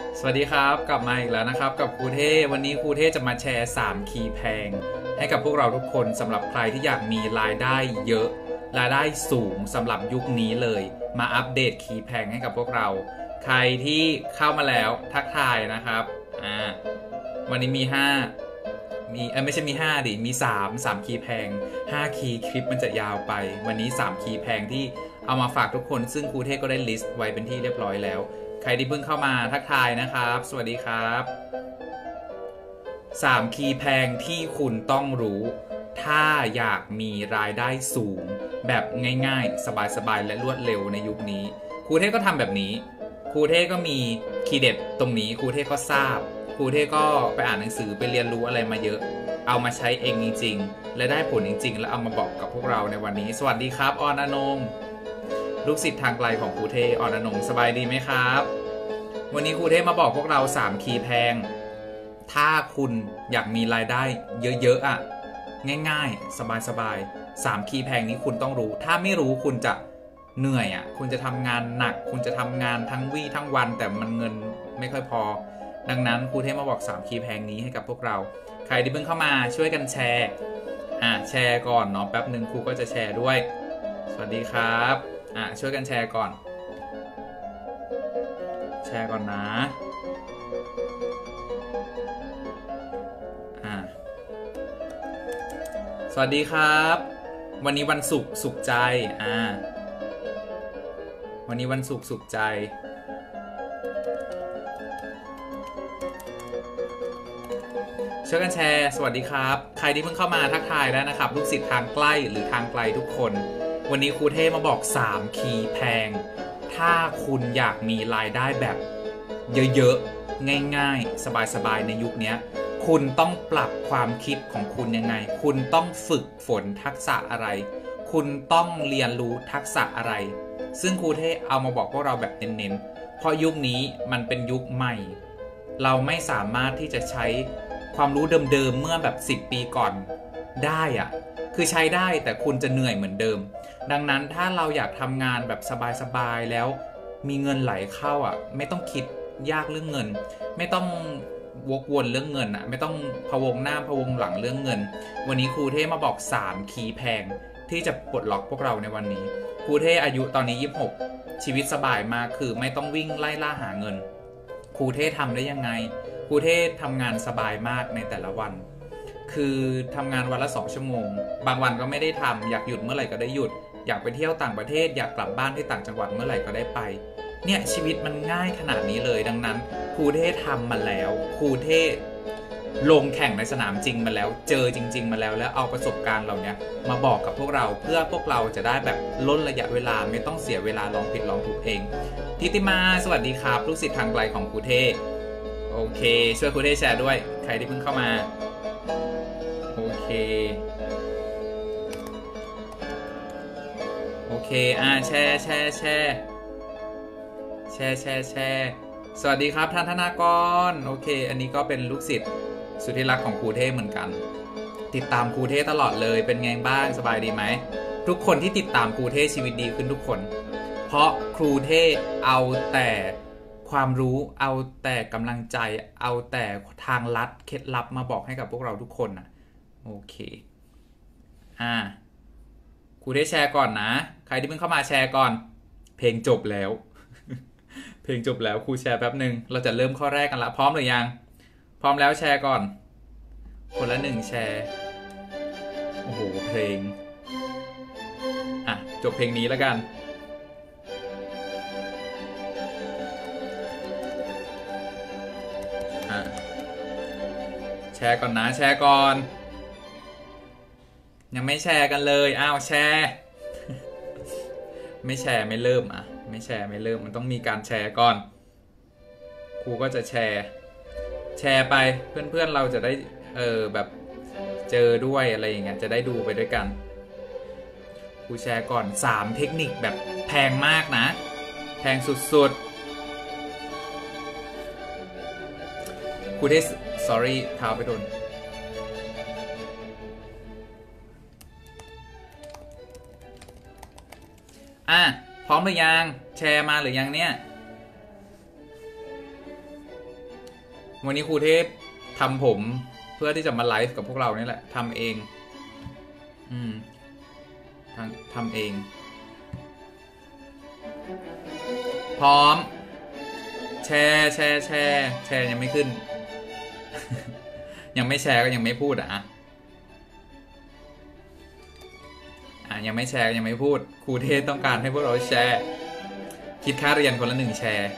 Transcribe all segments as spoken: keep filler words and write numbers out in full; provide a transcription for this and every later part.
สวัสดีครับกลับมาอีกแล้วนะครับกับครูเท่วันนี้ครูเท่จะมาแชร์สามคีย์แพงให้กับพวกเราทุกคนสำหรับใครที่อยากมีรายได้เยอะรายได้สูงสำหรับยุคนี้เลยมาอัปเดตคีย์แพงให้กับพวกเราใครที่เข้ามาแล้วทักทายนะครับอ่าวันนี้มีห้ามีเออไม่ใช่มีห้าดิมีสาม สามคีย์แพงห้าคีย์คลิปมันจะยาวไปวันนี้สามคีย์แพงที่เอามาฝากทุกคนซึ่งครูเท่ก็ได้ลิสต์ไว้เป็นที่เรียบร้อยแล้วใครที่เพิ่งเข้ามาทักทายนะครับสวัสดีครับสามคีย์แพงที่คุณต้องรู้ถ้าอยากมีรายได้สูงแบบง่ายๆสบายๆและรวดเร็วในยุคนี้ครูเท่ก็ทำแบบนี้ครูเท่ก็มีคีย์เด็ดตรงนี้ครูเท่ก็ทราบครูเท่ก็ไปอ่านหนังสือไปเรียนรู้อะไรมาเยอะเอามาใช้เองจริงๆและได้ผลจริงๆแล้วเอามาบอกกับพวกเราในวันนี้สวัสดีครับออนอนงลูกศิษย์ทางไกลของครูเท่ออนอนงสบายดีไหมครับวันนี้ครูเท่มาบอกพวกเราสามคีย์แพงถ้าคุณอยากมีรายได้เยอะๆอ่ะง่ายๆสบายๆสามคีย์แพงนี้คุณต้องรู้ถ้าไม่รู้คุณจะเหนื่อยอ่ะคุณจะทำงานหนักคุณจะทำงานทั้งวี่ทั้งวันแต่มันเงินไม่ค่อยพอดังนั้นครูเท่มาบอกสามคีย์แพงนี้ให้กับพวกเราใครที่เพิ่งเข้ามาช่วยกันแชร์อ่ะแชร์ก่อนเนาะแป๊บหนึ่งครูก็จะแชร์ด้วยสวัสดีครับอ่ะช่วยกันแชร์ก่อนแชร์ก่อนนะอ่ะสวัสดีครับวันนี้วันศุกร์สุขใจอ่าวันนี้วันศุกร์สุขใจช่วยกันแชร์สวัสดีครับใครที่เพิ่งเข้ามาทักทายแล้วนะครับลูกศิษย์ทางใกล้หรือทางไกลทุกคนวันนี้ครูเท่มาบอกสามคีย์แพงถ้าคุณอยากมีรายได้แบบเยอะๆง่ายๆสบายๆในยุคนี้คุณต้องปรับความคิดของคุณยังไงคุณต้องฝึกฝนทักษะอะไรคุณต้องเรียนรู้ทักษะอะไรซึ่งครูเท่เอามาบอกพวกเราแบบเน้นๆเพราะยุคนี้มันเป็นยุคใหม่เราไม่สามารถที่จะใช้ความรู้เดิมๆเมื่อแบบสิบปีก่อนได้อะคือใช้ได้แต่คุณจะเหนื่อยเหมือนเดิมดังนั้นถ้าเราอยากทำงานแบบสบายๆแล้วมีเงินไหลเข้าอ่ะไม่ต้องคิดยากเรื่องเงินไม่ต้องวกวนเรื่องเงินอ่ะไม่ต้องพะวงหน้าพะวงหลังเรื่องเงินวันนี้ครูเท่มาบอกสามคีย์แพงที่จะปลดล็อกพวกเราในวันนี้ครูเท่อายุตอนนี้ยี่สิบหกชีวิตสบายมากคือไม่ต้องวิ่งไล่ล่าหาเงินครูเท่ทำได้ยังไงครูเท่ทำงานสบายมากในแต่ละวันคือทำงานวันละสองชั่วโมงบางวันก็ไม่ได้ทำอยากหยุดเมื่อไหร่ก็ได้หยุดอยากไปเที่ยวต่างประเทศอยากกลับบ้านที่ต่างจังหวัดเมื่อไหร่ก็ได้ไปเนี่ยชีวิตมันง่ายขนาดนี้เลยดังนั้นครูเท่ทำมาแล้วครูเท่ลงแข่งในสนามจริงมาแล้วเจอจริงๆมาแล้วแล้วเอาประสบการณ์เราเนี่ยมาบอกกับพวกเราเพื่อพวกเราจะได้แบบลดระยะเวลาไม่ต้องเสียเวลาลองผิดลองถูกเองทิติมาสวัสดีครับลูกศิษย์ทางไกลของครูเท่โอเคช่วยครูเท่แชร์ด้วยใครที่เพิ่งเข้ามาโอเคโอเคอ่าแชร์แชร์แชร์แชร์แชร์แชร์สวัสดีครับท่านธนากรโอเคอันนี้ก็เป็นลูกศิษย์สุดที่รักของครูเท่เหมือนกันติดตามครูเท่ตลอดเลยเป็นไงบ้างสบายดีไหมทุกคนที่ติดตามครูเท่ชีวิตดีขึ้นทุกคนเพราะครูเท่เอาแต่ความรู้เอาแต่กำลังใจเอาแต่ทางลัดเคล็ดลับมาบอกให้กับพวกเราทุกคนนะโอเคอ่าครูเท่แชร์ก่อนนะใครที่เพิ่งเข้ามาแชร์ก่อนเพลงจบแล้วเพลงจบแล้วครูแชร์แป๊บหนึ่งเราจะเริ่มข้อแรกกันละพร้อมหรือยังพร้อมแล้วแชร์ก่อนคนละหนึ่งแชร์โอ้โหเพลงอ่ะจบเพลงนี้แล้วกันแชร์ก่อนนะแชร์ก่อนยังไม่แชร์กันเลยอ้าวแชร์ไม่แชร์ไม่เริ่มอ่ะไม่แชร์ไม่เริ่มมันต้องมีการแชร์ก่อนครูก็จะแชร์แชร์ไปเพื่อนๆเราจะได้เออแบบเจอด้วยอะไรอย่างเงี้ยจะได้ดูไปด้วยกันครูแชร์ก่อนสามเทคนิคแบบแพงมากนะแพงสุดๆครูเทส sorry เท้าไปโดนอ่ะพร้อมหรือยังแชร์มาหรือยังเนี่ยวันนี้ครูเทพทำผมเพื่อที่จะมาไลฟ์กับพวกเรานี่แหละทำเองอืมทำทำเองพร้อมแชร์แชร์แชร์แชร์ยังไม่ขึ้น ยังไม่แชร์ก็ยังไม่พูดอ่ะอ่ะยังไม่แชร์ยังไม่พูดครูเทพต้องการให้พวกเราแชร์คิดค่าเรียนคนละหนึ่งแชร์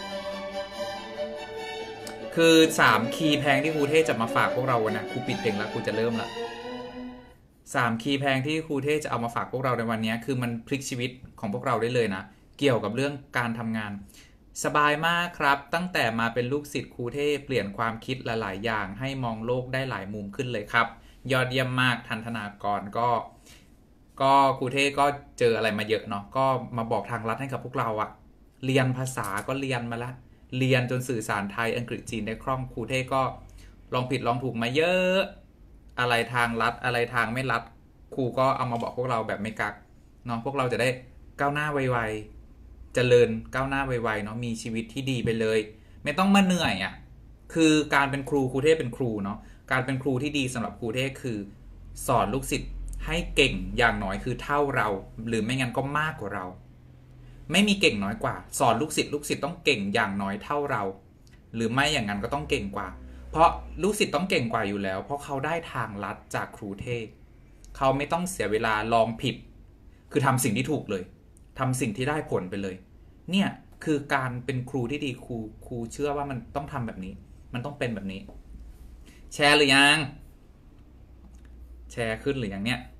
คือสามคีย์แพงที่ครูเทพจะมาฝากพวกเราวันนะครูปิดเพลงแล้วครูจะเริ่มละสามคีย์แพงที่ครูเทพจะเอามาฝากพวกเราในวันนี้คือมันพลิกชีวิตของพวกเราได้เลยนะเกี่ยวกับเรื่องการทำงานสบายมากครับตั้งแต่มาเป็นลูกศิษย์ครูเทพเปลี่ยนความคิดหลายๆอย่างให้มองโลกได้หลายมุมขึ้นเลยครับยอดเยี่ยมมากทันธนากรก็ก็ครูเทพก็เจออะไรมาเยอะเนาะก็มาบอกทางลัดให้กับพวกเราอะเรียนภาษาก็เรียนมาละเรียนจนสื่อสารไทยอังกฤษจีนได้คล่องครูเทพก็ลองผิดลองถูกมาเยอะอะไรทางลัดอะไรทางไม่ลัดครูก็เอามาบอกพวกเราแบบไม่กักเนาะพวกเราจะได้ก้าวหน้าไวๆเจริญก้าวหน้าไวๆเนาะมีชีวิตที่ดีไปเลยไม่ต้องมาเหนื่อยอ่ะคือการเป็นครูครูเทพเป็นครูเนาะการเป็นครูที่ดีสำหรับครูเทพคือสอนลูกศิษย์ให้เก่งอย่างน้อยคือเท่าเราหรือไม่งั้นก็มากกว่าเราไม่มีเก่งน้อยกว่าสอนลูกศิษย์ลูกศิษย์ต้องเก่งอย่างน้อยเท่าเราหรือไม่อย่างนั้นก็ต้องเก่งกว่าเพราะลูกศิษย์ต้องเก่งกว่าอยู่แล้วเพราะเขาได้ทางลัดจากครูเทพเขาไม่ต้องเสียเวลาลองผิดคือทำสิ่งที่ถูกเลยทำสิ่งที่ได้ผลไปเลยเนี่ยคือการเป็นครูที่ดีครูครูเชื่อว่ามันต้องทำแบบนี้มันต้องเป็นแบบนี้แชร์หรือยังแชร์ขึ้นหรือยังเนี่ย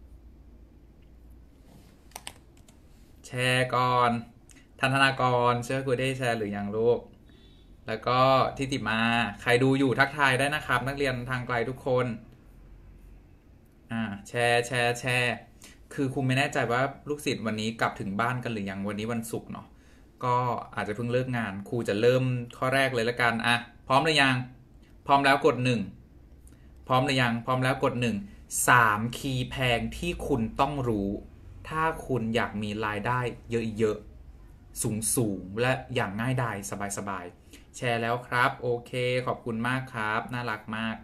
แชร์ก่อนทันธนากรเชื่อครูได้แชร์หรือยังลูกแล้วก็ทิติมาใครดูอยู่ทักทายได้นะครับนักเรียนทางไกลทุกคนอ่าแชร์แชร์แชร์คือครูไม่แน่ใจว่าลูกศิษย์วันนี้กลับถึงบ้านกันหรือยังวันนี้วันศุกร์เนาะก็อาจจะเพิ่งเลิกงานครูจะเริ่มข้อแรกเลยละกันอ่ะพร้อมหรือยังพร้อมแล้วกดหนึ่งพร้อมหรือยังพร้อมแล้วกดหนึ่งสามคีย์แพงที่คุณต้องรู้ถ้าคุณอยากมีรายได้เยอะๆสูงๆและอย่างง่ายดายสบายๆแชร์แล้วครับโอเคขอบคุณมากครับน่ารักมาก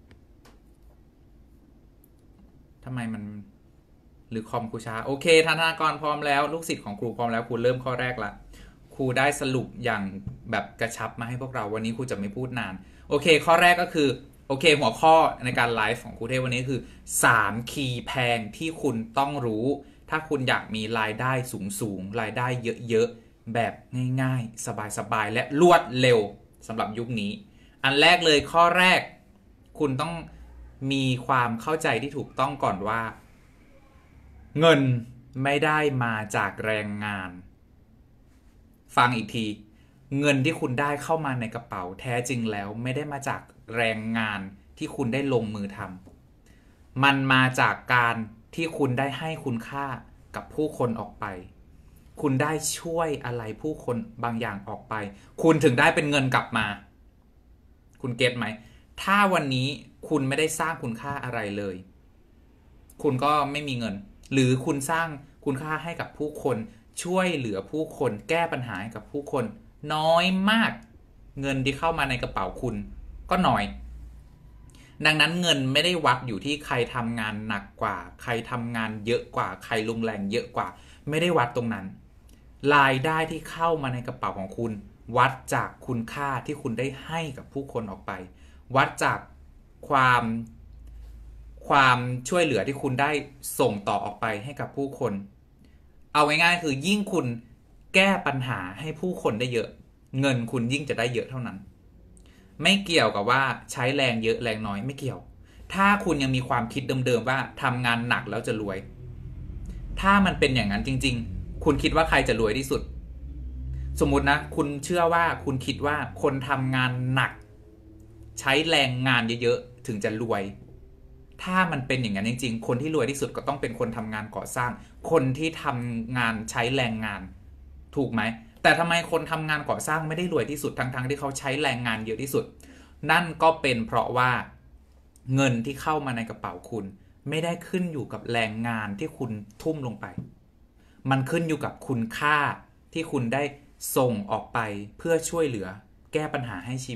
ทำไมมันหรือคอมครูช้าโอเคทันธนากรพร้อมแล้วลูกศิษย์ของครูพร้อมแล้วครูเริ่มข้อแรกละครูได้สรุปอย่างแบบกระชับมาให้พวกเราวันนี้ครูจะไม่พูดนานโอเคข้อแรกก็คือโอเคหัวข้อในการไลฟ์ของครูเทพวันนี้คือสามคีย์แพงที่คุณต้องรู้ถ้าคุณอยากมีรายได้สูงๆรายได้เยอะๆแบบง่ายๆสบายๆและรวดเร็วสำหรับยุคนี้อันแรกเลยข้อแรกคุณต้องมีความเข้าใจที่ถูกต้องก่อนว่าเงินไม่ได้มาจากแรงงานฟังอีกทีเงินที่คุณได้เข้ามาในกระเป๋าแท้จริงแล้วไม่ได้มาจากแรงงานที่คุณได้ลงมือทำมันมาจากการที่คุณได้ให้คุณค่ากับผู้คนออกไปคุณได้ช่วยอะไรผู้คนบางอย่างออกไปคุณถึงได้เป็นเงินกลับมาคุณเก็ทไหมถ้าวันนี้คุณไม่ได้สร้างคุณค่าอะไรเลยคุณก็ไม่มีเงินหรือคุณสร้างคุณค่าให้กับผู้คนช่วยเหลือผู้คนแก้ปัญหาให้กับผู้คนน้อยมากเงินที่เข้ามาในกระเป๋าคุณก็น้อยดังนั้นเงินไม่ได้วัดอยู่ที่ใครทำงานหนักกว่าใครทำงานเยอะกว่าใครลงแรงเยอะกว่าไม่ได้วัดตรงนั้นรายได้ที่เข้ามาในกระเป๋าของคุณวัดจากคุณค่าที่คุณได้ให้กับผู้คนออกไปวัดจากความความช่วยเหลือที่คุณได้ส่งต่อออกไปให้กับผู้คนเอาง่ายๆคือยิ่งคุณแก้ปัญหาให้ผู้คนได้เยอะเงินคุณยิ่งจะได้เยอะเท่านั้นไม่เกี่ยวกับว่าใช้แรงเยอะแรงน้อยไม่เกี่ยวถ้าคุณยังมีความคิดเดิมๆว่าทำงานหนักแล้วจะรวยถ้ามันเป็นอย่างนั้นจริงๆคุณคิดว่าใครจะรวยที่สุดสมมุตินะคุณเชื่อว่าคุณคิดว่าคนทำงานหนักใช้แรงงานเยอะๆถึงจะรวยถ้ามันเป็นอย่างนั้นจริงๆคนที่รวยที่สุดก็ต้องเป็นคนทำงานก่อสร้างคนที่ทำงานใช้แรงงานถูกไหมแต่ทำไมคนทำงานก่อสร้างไม่ได้รวยที่สุดทั้งๆที่เขาใช้แรงงานเยอะที่สุดนั่นก็เป็นเพราะว่าเงินที่เข้ามาในกระเป๋าคุณไม่ได้ขึ้นอยู่กับแรงงานที่คุณทุ่มลงไปมันขึ้นอยู่กับคุณค่าที่คุณได้ส่งออกไปเพื่อช่วยเหลือแก้ปัญหาให้ชีวิต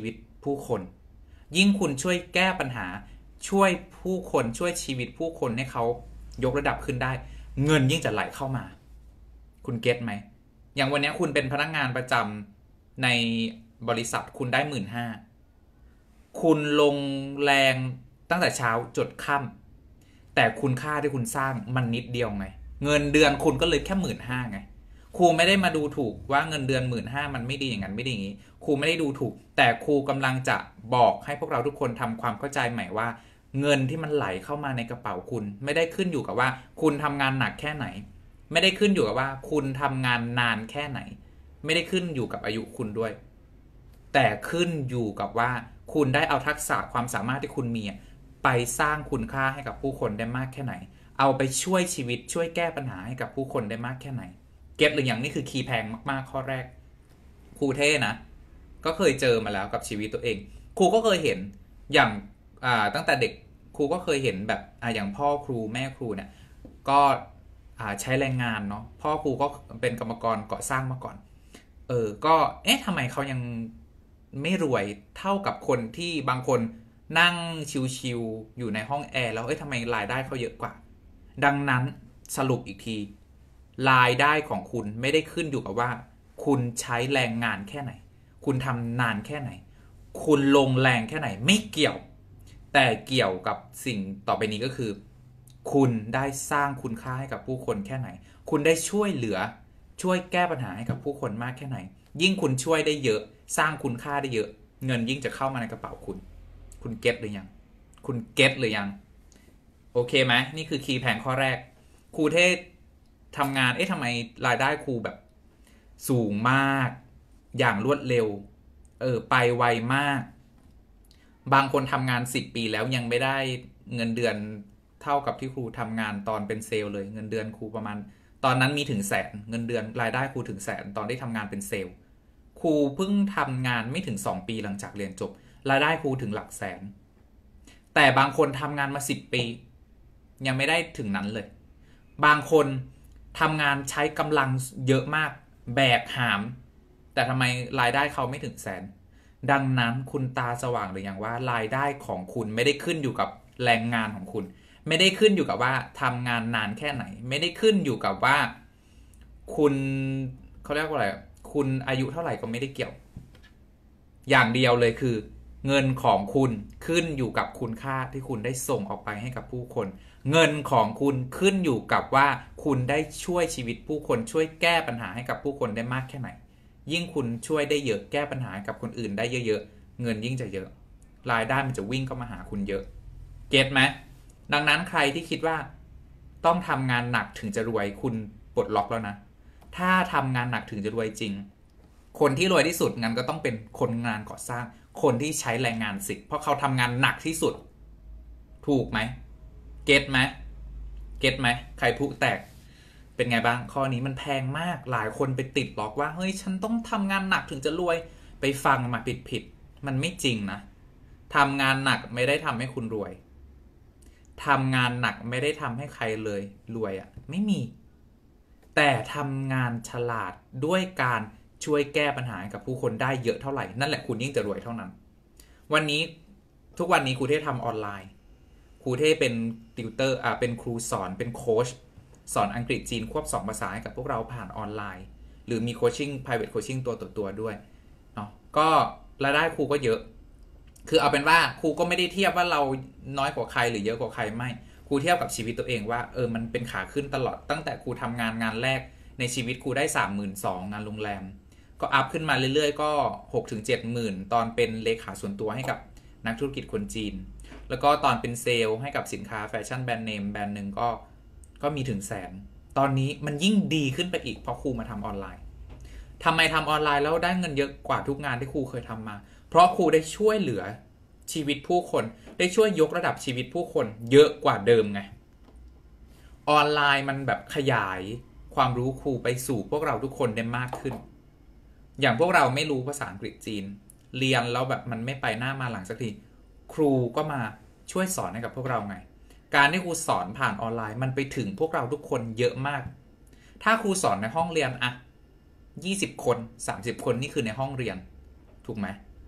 ผู้คนยิ่งคุณช่วยแก้ปัญหาช่วยผู้คนช่วยชีวิตผู้คนให้เขายกระดับขึ้นได้เงินยิ่งจะไหลเข้ามาคุณเก็ตไหมอย่างวันนี้คุณเป็นพนักงานประจำในบริษัทคุณได้หมื่นห้าคุณลงแรงตั้งแต่เช้าจดค่ำแต่คุณค่าที่คุณสร้างมันนิดเดียวไงเงินเดือนคุณก็เลยแค่หมื่นห้าไงครูไม่ได้มาดูถูกว่าเงินเดือนหมื่นห้ามันไม่ดีอย่างนั้นไม่ดีอย่างนี้ครูไม่ได้ดูถูกแต่ครูกำลังจะบอกให้พวกเราทุกคนทำความเข้าใจใหม่ว่าเงินที่มันไหลเข้ามาในกระเป๋าคุณไม่ได้ขึ้นอยู่กับว่าคุณทำงานหนักแค่ไหนไม่ได้ขึ้นอยู่กับว่าคุณทำงานนานแค่ไหนไม่ได้ขึ้นอยู่กับอายุคุณด้วยแต่ขึ้นอยู่กับว่าคุณได้เอาทักษะความสามารถที่คุณมีไปสร้างคุณค่าให้กับผู้คนได้มากแค่ไหนเอาไปช่วยชีวิตช่วยแก้ปัญหาให้กับผู้คนได้มากแค่ไหนเก็ตหรืออย่างนี้คือคีย์แพงมากๆข้อแรกครูเท่นะก็เคยเจอมาแล้วกับชีวิตตัวเองครูก็เคยเห็นอย่างตั้งแต่เด็กครูก็เคยเห็นแบบออย่างพ่อครูแม่ครูเนี่ยก็ใช้แรงงานเนาะพ่อครูก็เป็นกรรมกรก่อสร้างมาก่อนเออก็เอ๊ะทำไมเขายังไม่รวยเท่ากับคนที่บางคนนั่งชิวๆอยู่ในห้องแอร์แล้วเอ๊ะทำไมรายได้เขาเยอะกว่าดังนั้นสรุปอีกทีรายได้ของคุณไม่ได้ขึ้นอยู่กับว่าคุณใช้แรงงานแค่ไหนคุณทำนานแค่ไหนคุณลงแรงแค่ไหนไม่เกี่ยวแต่เกี่ยวกับสิ่งต่อไปนี้ก็คือคุณได้สร้างคุณค่าให้กับผู้คนแค่ไหนคุณได้ช่วยเหลือช่วยแก้ปัญหาให้กับผู้คนมากแค่ไหนยิ่งคุณช่วยได้เยอะสร้างคุณค่าได้เยอะเงินยิ่งจะเข้ามาในกระเป๋าคุณคุณเก็ตหรือยังคุณเก็ตหรือยังโอเคไหมนี่คือคีย์แพงข้อแรกครูเทศทำงานเอ๊ะทำไมรายได้ครูแบบสูงมากอย่างรวดเร็วเออไปไวมากบางคนทำงานสิบปีแล้วยังไม่ได้เงินเดือนเท่ากับที่ครูทำงานตอนเป็นเซลล์เลยเงินเดือนครูประมาณตอนนั้นมีถึงแสนเงินเดือนรายได้ครูถึงแสนตอนที่ทำงานเป็นเซลล์ครูเพิ่งทำงานไม่ถึงสองปีหลังจากเรียนจบรายได้ครูถึงหลักแสนแต่บางคนทำงานมาสิบปียังไม่ได้ถึงนั้นเลยบางคนทำงานใช้กำลังเยอะมากแบกหามแต่ทำไมรายได้เขาไม่ถึงแสนดังนั้นคุณตาสว่างหรือยังว่ารายได้ของคุณไม่ได้ขึ้นอยู่กับแรงงานของคุณไม่ได้ขึ้นอยู่กับว่าทำงานนานแค่ไหนไม่ได้ขึ้นอยู่กับว่าคุณเขาเรียกว่าอะไรคุณอายุเท่าไหร่ก็ไม่ได้เกี่ยวอย่างเดียวเลยคือเงินของคุณขึ้นอยู่กับคุณค่าที่คุณได้ส่งออกไปให้กับผู้คนเงินของคุณขึ้นอยู่กับว่าคุณได้ช่วยชีวิตผู้คนช่วยแก้ปัญหาให้กับผู้คนได้มากแค่ไหนยิ่งคุณช่วยได้เยอะแก้ปัญหากับคนอื่นได้เยอะๆเงินยิ่งจะเยอะรายได้มันจะวิ่งเข้ามาหาคุณเยอะเก็ทไหมดังนั้นใครที่คิดว่าต้องทำงานหนักถึงจะรวยคุณปลดล็อกแล้วนะถ้าทำงานหนักถึงจะรวยจริงคนที่รวยที่สุดงั้นก็ต้องเป็นคนงานก่อสร้างคนที่ใช้แรงงานสิเพราะเขาทำงานหนักที่สุดถูกไหมเก็ทไหมเก็ทไหมใครพุแตกเป็นไงบ้างข้อนี้มันแพงมากหลายคนไปติดล็อกว่าเฮ้ยฉันต้องทำงานหนักถึงจะรวยไปฟังมาผิดผิดมันไม่จริงนะทำงานหนักไม่ได้ทำให้คุณรวยทำงานหนักไม่ได้ทำให้ใครเลยรวยอ่ะไม่มีแต่ทำงานฉลาดด้วยการช่วยแก้ปัญหากับผู้คนได้เยอะเท่าไหร่นั่นแหละคุณยิ่งจะรวยเท่านั้นวันนี้ทุกวันนี้ครูเทพทำออนไลน์ครูเทพเป็นติวเตอร์อ่าเป็นครูสอนเป็นโค้ชสอนอังกฤษจีนควบสองภาษาให้กับพวกเราผ่านออนไลน์หรือมีโคชชิ่ง private coaching ตัวต่อตัวด้วยเนาะก็รายได้ครูก็เยอะคือเอาเป็นว่าครูก็ไม่ได้เทียบว่าเราน้อยกว่าใครหรือเยอะกว่าใครไม่ครูเทียบกับชีวิตตัวเองว่าเออมันเป็นขาขึ้นตลอดตั้งแต่ครูทำงานงานแรกในชีวิตครูได้ สามหมื่นสองพัน งานโรงแรมก็อัพขึ้นมาเรื่อยๆก็ หกถึงเจ็ดหมื่น ตอนเป็นเลขาส่วนตัวให้กับนักธุรกิจคนจีนแล้วก็ตอนเป็นเซลล์ให้กับสินค้าแฟชั่นแบรนด์เนมแบรนด์หนึ่งก็ก็มีถึงแสนตอนนี้มันยิ่งดีขึ้นไปอีกเพราะครูมาทำออนไลน์ทำไมทำออนไลน์แล้วได้เงินเยอะกว่าทุกงานที่ครูเคยทำมาเพราะครูได้ช่วยเหลือชีวิตผู้คนได้ช่วยยกระดับชีวิตผู้คนเยอะกว่าเดิมไงออนไลน์มันแบบขยายความรู้ครูไปสู่พวกเราทุกคนได้มากขึ้นอย่างพวกเราไม่รู้ภาษาอังกฤษจีนเรียนแล้วแบบมันไม่ไปหน้ามาหลังสักทีครูก็มาช่วยสอนให้กับพวกเราไงการที่ครูสอนผ่านออนไลน์มันไปถึงพวกเราทุกคนเยอะมากถ้าครูสอนในห้องเรียนอะยี่สิบคนสามสิบคนนี่คือในห้องเรียนถูกไหม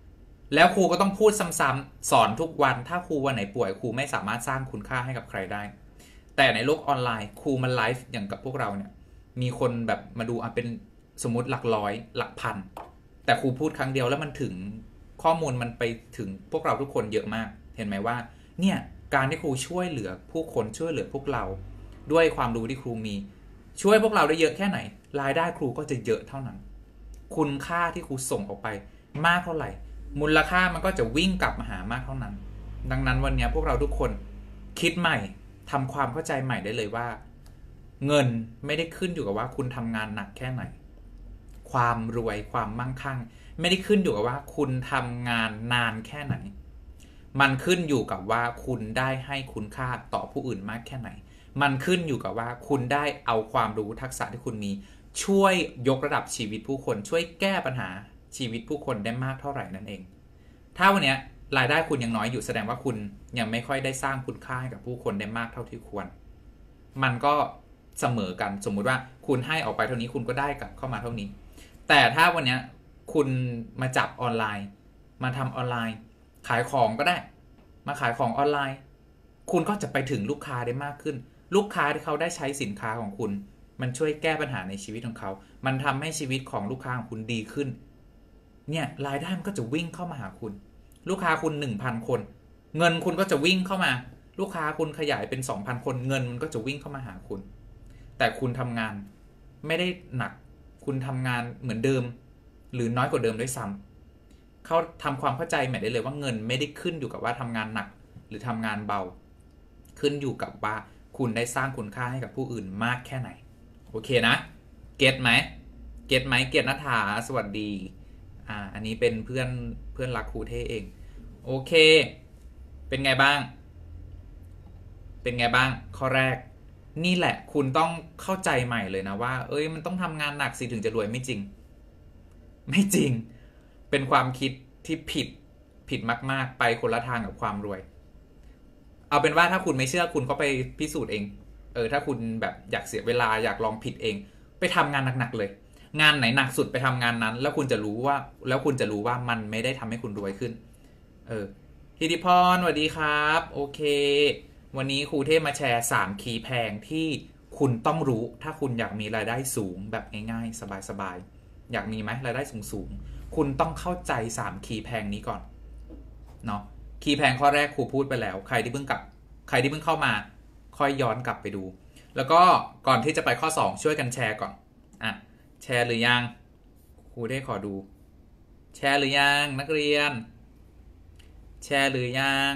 แล้วครูก็ต้องพูดซ้ำๆสอนทุกวันถ้าครูวันไหนป่วยครูไม่สามารถสร้างคุณค่าให้กับใครได้แต่ในโลกออนไลน์ครูมันไลฟ์อย่างกับพวกเราเนี่ยมีคนแบบมาดูอ่ะเป็นสมมติหลักร้อยหลักพันแต่ครูพูดครั้งเดียวแล้วมันถึงข้อมูลมันไปถึงพวกเราทุกคนเยอะมากเห็นไหมว่าเนี่ยการที่ครูช่วยเหลือผู้คนช่วยเหลือพวกเราด้วยความรู้ที่ครูมีช่วยพวกเราได้เยอะแค่ไหนรายได้ครูก็จะเยอะเท่านั้นคุณค่าที่ครูส่งออกไปมากเท่าไหร่มูลค่ามันก็จะวิ่งกลับมาหามากเท่านั้นดังนั้นวันนี้พวกเราทุกคนคิดใหม่ทำความเข้าใจใหม่ได้เลยว่าเงินไม่ได้ขึ้นอยู่กับว่าคุณทำงานหนักแค่ไหนความรวยความมั่งคั่งไม่ได้ขึ้นอยู่กับว่าคุณทำงานนานแค่ไหนมันขึ้นอยู่กับว่าคุณได้ให้คุณค่าต่อผู้อื่นมากแค่ไหนมันขึ้นอยู่กับว่าคุณได้เอาความรู้ทักษะที่คุณมีช่วยยกระดับชีวิตผู้คนช่วยแก้ปัญหาชีวิตผู้คนได้มากเท่าไหร่นั่นเองถ้าวันนี้รายได้คุณยังน้อยอยู่แสดงว่าคุณยังไม่ค่อยได้สร้างคุณค่าให้กับผู้คนได้มากเท่าที่ควรมันก็เสมอกันสมมุติว่าคุณให้ออกไปเท่านี้คุณก็ได้กลับเข้ามาเท่านี้แต่ถ้าวันนี้คุณมาจับออนไลน์มาทำออนไลน์ขายของก็ได้มาขายของออนไลน์คุณก็จะไปถึงลูกค้าได้มากขึ้นลูกค้าที่เขาได้ใช้สินค้าของคุณมันช่วยแก้ปัญหาในชีวิตของเขามันทำให้ชีวิตของลูกค้าของคุณดีขึ้นเนี่ยรายได้มันก็จะวิ่งเข้ามาหาคุณลูกค้าคุณ หนึ่งพัน คนเงินคุณก็จะวิ่งเข้ามาลูกค้าคุณขยายเป็น สองพัน คนเงินมันก็จะวิ่งเข้ามาหาคุณแต่คุณทำงานไม่ได้หนักคุณทำงานเหมือนเดิมหรือน้อยกว่าเดิมด้วยซ้ำเขาทำความเข้าใจใหม่ได้เลยว่าเงินไม่ได้ขึ้นอยู่กับว่าทำงานหนักหรือทำงานเบาขึ้นอยู่กับว่าคุณได้สร้างคุณค่าให้กับผู้อื่นมากแค่ไหนโอเคนะเก็ตไหมเก็ตไหมเก็ตนัฐาสวัสดีอ่าอันนี้เป็นเพื่อนเพื่อนรักครูเท่เองโอเคเป็นไงบ้างเป็นไงบ้างข้อแรกนี่แหละคุณต้องเข้าใจใหม่เลยนะว่าเอ้ยมันต้องทำงานหนักสิถึงจะรวยไม่จริงไม่จริงเป็นความคิดที่ผิดผิดมากๆไปคนละทางกับความรวยเอาเป็นว่าถ้าคุณไม่เชื่อคุณก็ไปพิสูจน์เองเออถ้าคุณแบบอยากเสียเวลาอยากลองผิดเองไปทำงานหนักๆเลยงานไหนหนักสุดไปทำงานนั้นแล้วคุณจะรู้ว่าแล้วคุณจะรู้ว่ามันไม่ได้ทำให้คุณรวยขึ้นเออธิติพรสวัสดีครับโอเควันนี้ครูเทพมาแชร์สามคีย์แพงที่คุณต้องรู้ถ้าคุณอยากมีรายได้สูงแบบง่ายๆสบายๆอยากมีไหมรายได้สูงๆคุณต้องเข้าใจสามคีย์แพงนี้ก่อนเนาะคีย์แพงข้อแรกครูพูดไปแล้วใครที่เพิ่งกลับใครที่เพิ่งเข้ามาค่อยย้อนกลับไปดูแล้วก็ก่อนที่จะไปข้อสองช่วยกันแชร์ก่อนอ่ะแชร์หรือยังครูได้ขอดูแชร์หรือยังนักเรียนแชร์หรือยัง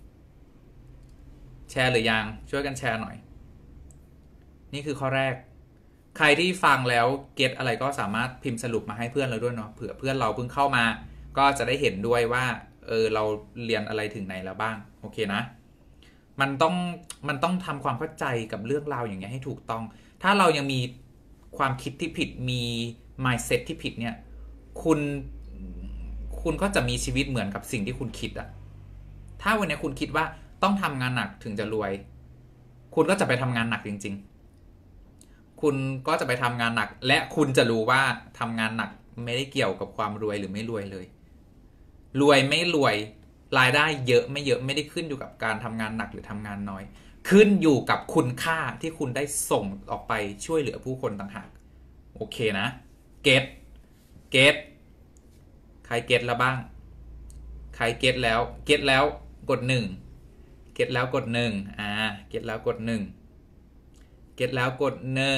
แชร์หรือยังช่วยกันแชร์หน่อยนี่คือข้อแรกใครที่ฟังแล้วเก็ตอะไรก็สามารถพิมพ์สรุปมาให้เพื่อนเราด้วยเนาะเผื่อเพื่อนเราเพิ่งเข้ามาก็จะได้เห็นด้วยว่าเออเราเรียนอะไรถึงไหนแล้วบ้างโอเคนะมันต้องมันต้องทำความเข้าใจกับเรื่องราวอย่างเงี้ยให้ถูกต้องถ้าเรายังมีความคิดที่ผิดมี mindset ที่ผิดเนี่ยคุณคุณก็จะมีชีวิตเหมือนกับสิ่งที่คุณคิดอะถ้าวันนี้คุณคิดว่าต้องทำงานหนักถึงจะรวยคุณก็จะไปทำงานหนักจริงๆคุณก็จะไปทำงานหนักและคุณจะรู้ว่าทำงานหนักไม่ได้เกี่ยวกับความรวยหรือไม่รวยเลยรวยไม่รวยรายได้เยอะไม่เยอะไม่ได้ขึ้นอยู่กับการทำงานหนักหรือทำงานน้อยขึ้นอยู่กับคุณค่าที่คุณได้ส่งออกไปช่วยเหลือผู้คนต่างหากโอเคนะเก็ตเก็ตใครเก็ตแล้วบ้างใครเก็ตแล้วเก็ตแล้วกดหนึ่งเก็ตแล้วกดหนึ่งอ่าเก็ตแล้วกดหนึ่งเก็ตแล้วกดหนึ่ง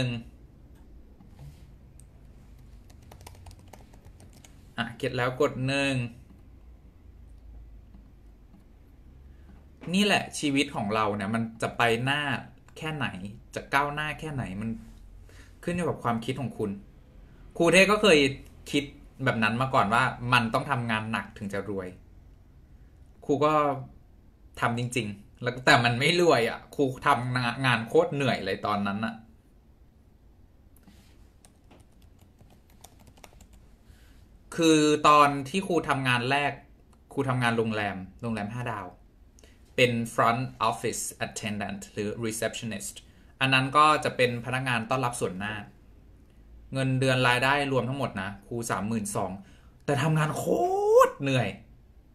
อ่ะเก็ตแล้วกดหนึ่งนี่แหละชีวิตของเราเนี่ยมันจะไปหน้าแค่ไหนจะก้าวหน้าแค่ไหนมันขึ้นอยู่กับความคิดของคุณครูเทพก็เคยคิดแบบนั้นมาก่อนว่ามันต้องทำงานหนักถึงจะรวยครูก็ทำจริงๆแล้วแต่มันไม่รวยอ่ะครูทำงานโคตรเหนื่อยเลยตอนนั้นอ่ะคือตอนที่ครูทำงานแรกครูทำงานโรงแรมโรงแรมห้าดาวเป็น front office attendant หรือ receptionist อันนั้นก็จะเป็นพนักงานต้อนรับส่วนหน้าเงินเดือนรายได้รวมทั้งหมดนะครู สามหมื่นสองพัน แต่ทำงานโคตรเหนื่อย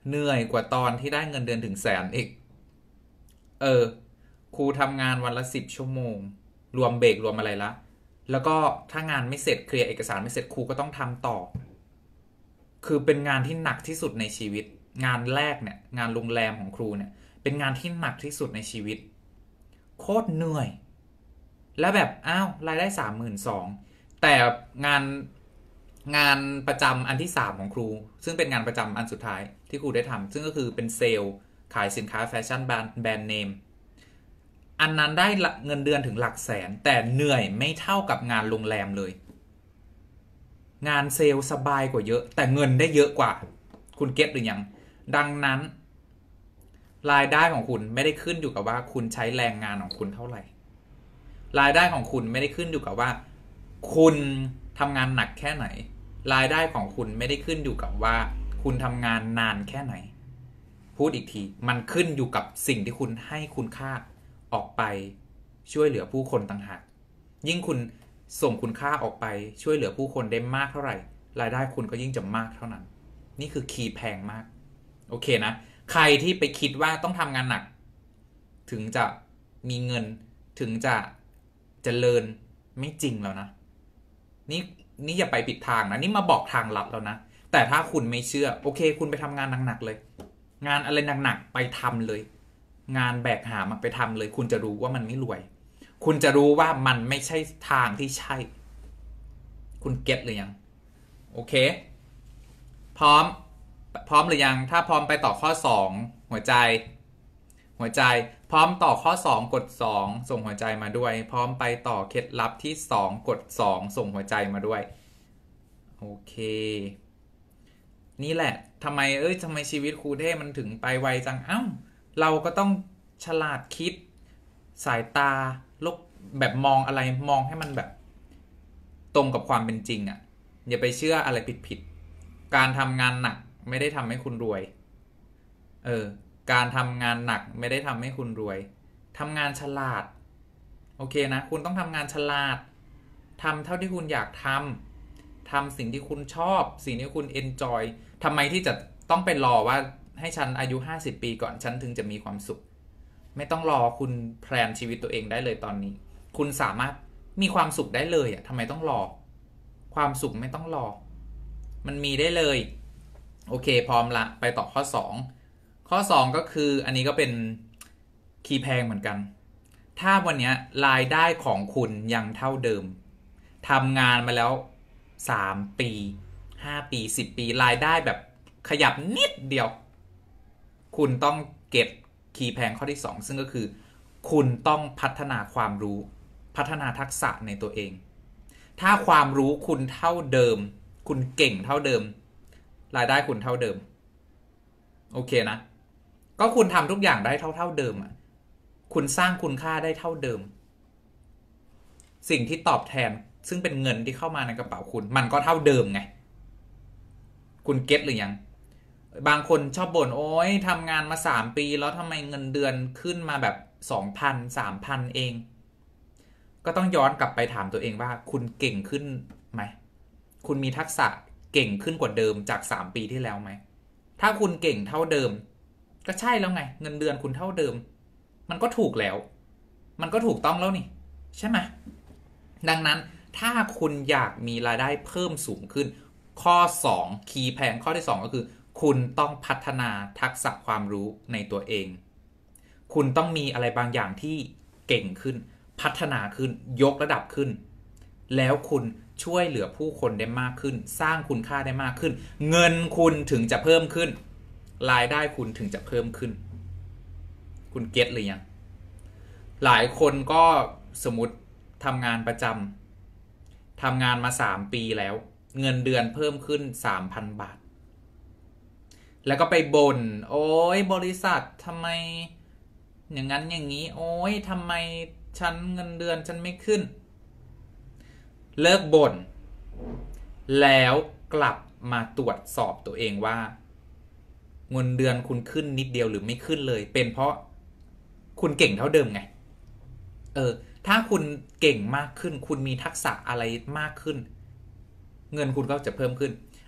เหนื่อยกว่าตอนที่ได้เงินเดือนถึงแสนอีกเออครูทำงานวันละสิบชั่วโมงรวมเบรกรวมอะไรละแล้วก็ถ้างานไม่เสร็จเคลียร์เอกสารไม่เสร็จครูก็ต้องทำต่อคือเป็นงานที่หนักที่สุดในชีวิตงานแรกเนี่ยงานโรงแรมของครูเนี่ยเป็นงานที่หนักที่สุดในชีวิตโคตรเหนื่อยแล้วแบบอ้าวรายได้สามหมื่นสองแต่งานงานประจำอันที่สามของครูซึ่งเป็นงานประจำอันสุดท้ายที่ครูได้ทำซึ่งก็คือเป็นเซลล์ขายสินค้าแฟชั่นแบรนด์แบรนด์เนมอันนั้นได้เงินเดือนถึงหลักแสนแต่เหนื่อยไม่เท่ากับงานโรงแรมเลยงานเซลล์สบายกว่าเยอะแต่เงินได้เยอะกว่าคุณเก็ตหรือยังดังนั้นรายได้ของคุณไม่ได้ขึ้นอยู่กับว่าคุณใช้แรงงานของคุณเท่าไหร่รายได้ของคุณไม่ได้ขึ้นอยู่กับว่าคุณทำงานหนักแค่ไหนรายได้ของคุณไม่ได้ขึ้นอยู่กับว่าคุณทำงานนานแค่ไหนพูดอีกทีมันขึ้นอยู่กับสิ่งที่คุณให้คุณค่าออกไปช่วยเหลือผู้คนต่างหากยิ่งคุณส่งคุณค่าออกไปช่วยเหลือผู้คนได้มากเท่าไหร่รายได้คุณก็ยิ่งจะมากเท่านั้นนี่คือคีย์แพงมากโอเคนะใครที่ไปคิดว่าต้องทำงานหนักถึงจะมีเงินถึงจะเจริญไม่จริงแล้วนะนี่นี่อย่าไปผิดทางนะนี่มาบอกทางลัดแล้วนะแต่ถ้าคุณไม่เชื่อโอเคคุณไปทำงานหนักๆเลยงานอะไรหนักๆไปทำเลยงานแบกหามไปทำเลยคุณจะรู้ว่ามันไม่รวยคุณจะรู้ว่ามันไม่ใช่ทางที่ใช่คุณเก็ตหรือยังโอเคพร้อมพร้อมหรือยังถ้าพร้อมไปต่อข้อสองหัวใจหัวใจพร้อมต่อข้อสองกดสองส่งหัวใจมาด้วยพร้อมไปต่อเคล็ดลับที่สองกดสองส่งหัวใจมาด้วยโอเคนี่แหละทำไมเอ้ยทำไมชีวิตครูเท่มันถึงไปไวจังเอ้าเราก็ต้องฉลาดคิดสายตาลบแบบมองอะไรมองให้มันแบบตรงกับความเป็นจริงอ่ะอย่าไปเชื่ออะไรผิดๆการทำงานหนักไม่ได้ทำให้คุณรวยเออการทำงานหนักไม่ได้ทำให้คุณรวยทำงานฉลาดโอเคนะคุณต้องทำงานฉลาดทำเท่าที่คุณอยากทำทำสิ่งที่คุณชอบสิ่งที่คุณเอนจอยทำไมที่จะต้องไปรอว่าให้ฉันอายุห้าสิบปีก่อนฉันถึงจะมีความสุขไม่ต้องรอคุณแพลนชีวิตตัวเองได้เลยตอนนี้คุณสามารถมีความสุขได้เลยอ่ะทำไมต้องรอความสุขไม่ต้องรอมันมีได้เลยโอเคพร้อมละไปต่อข้อสองข้อสองก็คืออันนี้ก็เป็นคีย์แพงเหมือนกันถ้าวันนี้รายได้ของคุณยังเท่าเดิมทำงานมาแล้วสามปีห้าปีสิบปีรายได้แบบขยับนิดเดียวคุณต้องเก็บคีย์แพงข้อที่สองซึ่งก็คือคุณต้องพัฒนาความรู้พัฒนาทักษะในตัวเองถ้าความรู้คุณเท่าเดิมคุณเก่งเท่าเดิมรายได้คุณเท่าเดิมโอเคนะก็คุณทำทุกอย่างได้เท่าๆเดิมอ่ะคุณสร้างคุณค่าได้เท่าเดิมสิ่งที่ตอบแทนซึ่งเป็นเงินที่เข้ามาในกระเป๋าคุณมันก็เท่าเดิมไงคุณเก็ตหรือยังบางคนชอบบ่นโอ๊ยทำงานมาสามปีแล้วทำไมเงินเดือนขึ้นมาแบบ สองพัน สามพัน เองก็ต้องย้อนกลับไปถามตัวเองว่าคุณเก่งขึ้นไหมคุณมีทักษะเก่งขึ้นกว่าเดิมจากสามปีที่แล้วไหมถ้าคุณเก่งเท่าเดิมก็ใช่แล้วไงเงินเดือนคุณเท่าเดิมมันก็ถูกแล้วมันก็ถูกต้องแล้วนี่ใช่ไหมดังนั้นถ้าคุณอยากมีรายได้เพิ่มสูงขึ้นข้อสองคีย์แพงข้อที่สองก็คือคุณต้องพัฒนาทักษะความรู้ในตัวเองคุณต้องมีอะไรบางอย่างที่เก่งขึ้นพัฒนาขึ้นยกระดับขึ้นแล้วคุณช่วยเหลือผู้คนได้มากขึ้นสร้างคุณค่าได้มากขึ้นเงินคุณถึงจะเพิ่มขึ้นรายได้คุณถึงจะเพิ่มขึ้นคุณเก็ตหรือยังหลายคนก็สมมติทำงานประจำทำงานมาสามปีแล้วเงินเดือนเพิ่มขึ้น สามพัน บาทแล้วก็ไปบ่นโอ๊ยบริษัททำไมอย่างนั้นอย่างนี้โอ๊ยทำไมฉันเงินเดือนฉันไม่ขึ้นเลิกบ่นแล้วกลับมาตรวจสอบตัวเองว่าเงินเดือนคุณขึ้นนิดเดียวหรือไม่ขึ้นเลยเป็นเพราะคุณเก่งเท่าเดิมไงเออถ้าคุณเก่งมากขึ้นคุณมีทักษะอะไรมากขึ้นเงินคุณก็จะเพิ่มขึ้น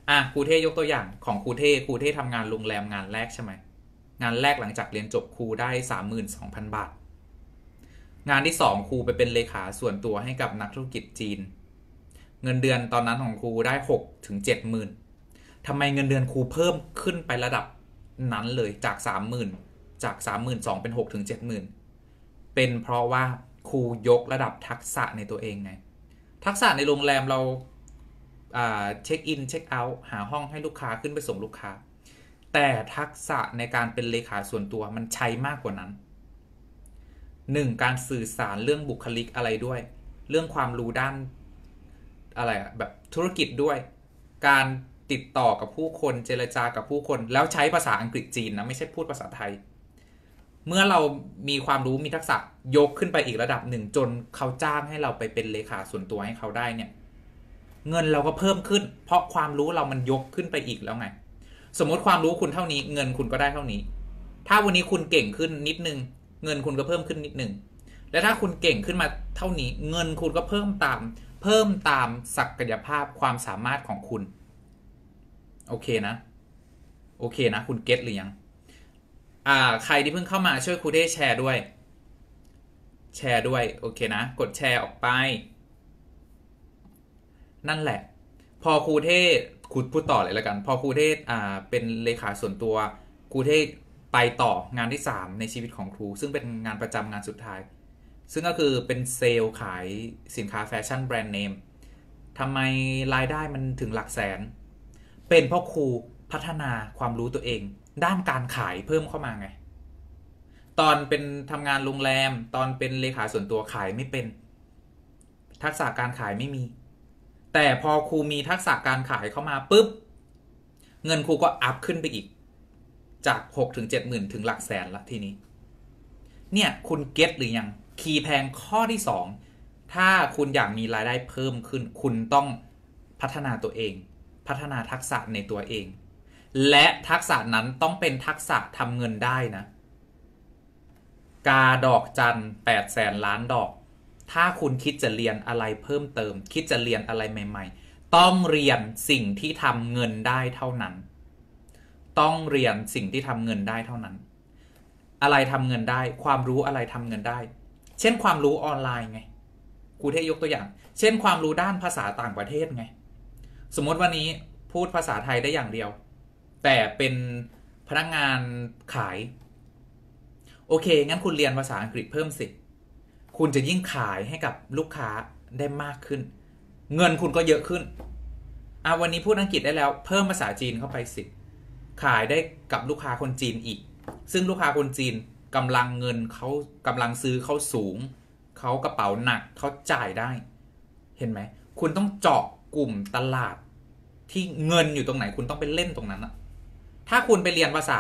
อ่ะครูเท่ยกตัวอย่างของครูเท่ครูเท่ทำงานโรงแรมงานแรกใช่ไหมงานแรกหลังจากเรียนจบครูได้ สามหมื่นสองพัน บาทงานที่สองครูไปเป็นเลขาส่วนตัวให้กับนักธุรกิจจีนเงินเดือนตอนนั้นของครูได้ หกถึงเจ็ดหมื่นทำไมเงินเดือนครูเพิ่มขึ้นไประดับนั้นเลยจาก สามหมื่น จาก สามหมื่นสองพัน เป็น หกถึงเจ็ดหมื่น เป็นเพราะว่าครูยกระดับทักษะในตัวเองไงทักษะในโรงแรมเราเช็คอินเช็คเอาท์หาห้องให้ลูกค้าขึ้นไปส่งลูกค้าแต่ทักษะในการเป็นเลขาส่วนตัวมันใช้มากกว่านั้นหนึ่งการสื่อสารเรื่องบุคลิกอะไรด้วยเรื่องความรู้ด้านอะไรแบบธุรกิจด้วยการติดต่อกับผู้คนเจรจากับผู้คนแล้วใช้ภาษาอังกฤษจีนนะไม่ใช่พูดภาษาไทยเมื่อเรามีความรู้มีทักษะยกขึ้นไปอีกระดับหนึ่งจนเขาจ้างให้เราไปเป็นเลขาส่วนตัวให้เขาได้เนี่ยเงินเราก็เพิ่มขึ้นเพราะความรู้เรามันยกขึ้นไปอีกแล้วไงสมมติความรู้คุณเท่านี้เงินคุณก็ได้เท่านี้ถ้าวันนี้คุณเก่งขึ้นนิดนึงเงินคุณก็เพิ่มขึ้นนิดนึงและถ้าคุณเก่งขึ้นมาเท่านี้เงินคุณก็เพิ่มตามเพิ่มตามศักยภาพความสามารถของคุณโอเคนะโอเคนะคุณเก็ตหรือยังอ่าใครที่เพิ่งเข้ามาช่วยครูเท่แชร์ด้วยแชร์ด้วยโอเคนะกดแชร์ออกไปนั่นแหละพอครูเท่ครูพูดต่อเลยแล้วกันพอครูเท่อ่าเป็นเลขาส่วนตัวครูเท่ไปต่องานที่สามในชีวิตของครูซึ่งเป็นงานประจำงานสุดท้ายซึ่งก็คือเป็นเซลล์ขายสินค้าแฟชั่นแบรนด์เนมทำไมรายได้มันถึงหลักแสนเป็นเพราะครูพัฒนาความรู้ตัวเองด้านการขายเพิ่มเข้ามาไงตอนเป็นทำงานโรงแรมตอนเป็นเลขาส่วนตัวขายไม่เป็นทักษะการขายไม่มีแต่พอครูมีทักษะการขายเข้ามาปุ๊บเงินครูก็อัพขึ้นไปอีกจาก หกถึงเจ็ดหมื่น ถึงหลักแสนละทีนี้เนี่ยคุณเก็ตหรือยังคีย์แพงข้อที่สองถ้าคุณอยากมีรายได้เพิ่มขึ้นคุณต้องพัฒนาตัวเองพัฒนาทักษะในตัวเองและทักษะนั้นต้องเป็นทักษะทำเงินได้นะกาดอกจันแปดแสนล้านดอกถ้าคุณคิดจะเรียนอะไรเพิ่มเติมคิดจะเรียนอะไรใหม่ๆต้องเรียนสิ่งที่ทำเงินได้เท่านั้นต้องเรียนสิ่งที่ทำเงินได้เท่านั้นอะไรทำเงินได้ความรู้อะไรทำเงินได้เช่นความรู้ออนไลน์ไงครูเทยกตัวอย่างเช่นความรู้ด้านภาษาต่างประเทศไงสมมติวันนี้พูดภาษาไทยได้อย่างเดียวแต่เป็นพนักงานขายโอเคงั้นคุณเรียนภาษาอังกฤษเพิ่มสิคุณจะยิ่งขายให้กับลูกค้าได้มากขึ้นเงินคุณก็เยอะขึ้นอ่ะวันนี้พูดอังกฤษได้แล้วเพิ่มภาษาจีนเข้าไปสิขายได้กับลูกค้าคนจีนอีกซึ่งลูกค้าคนจีนกำลังเงินเขากำลังซื้อเขาสูงเขากระเป๋าหนักเขาจ่ายได้เห็นไหมคุณต้องเจาะกลุ่มตลาดที่เงินอยู่ตรงไหนคุณต้องไปเล่นตรงนั้นอะถ้าคุณไปเรียนภาษา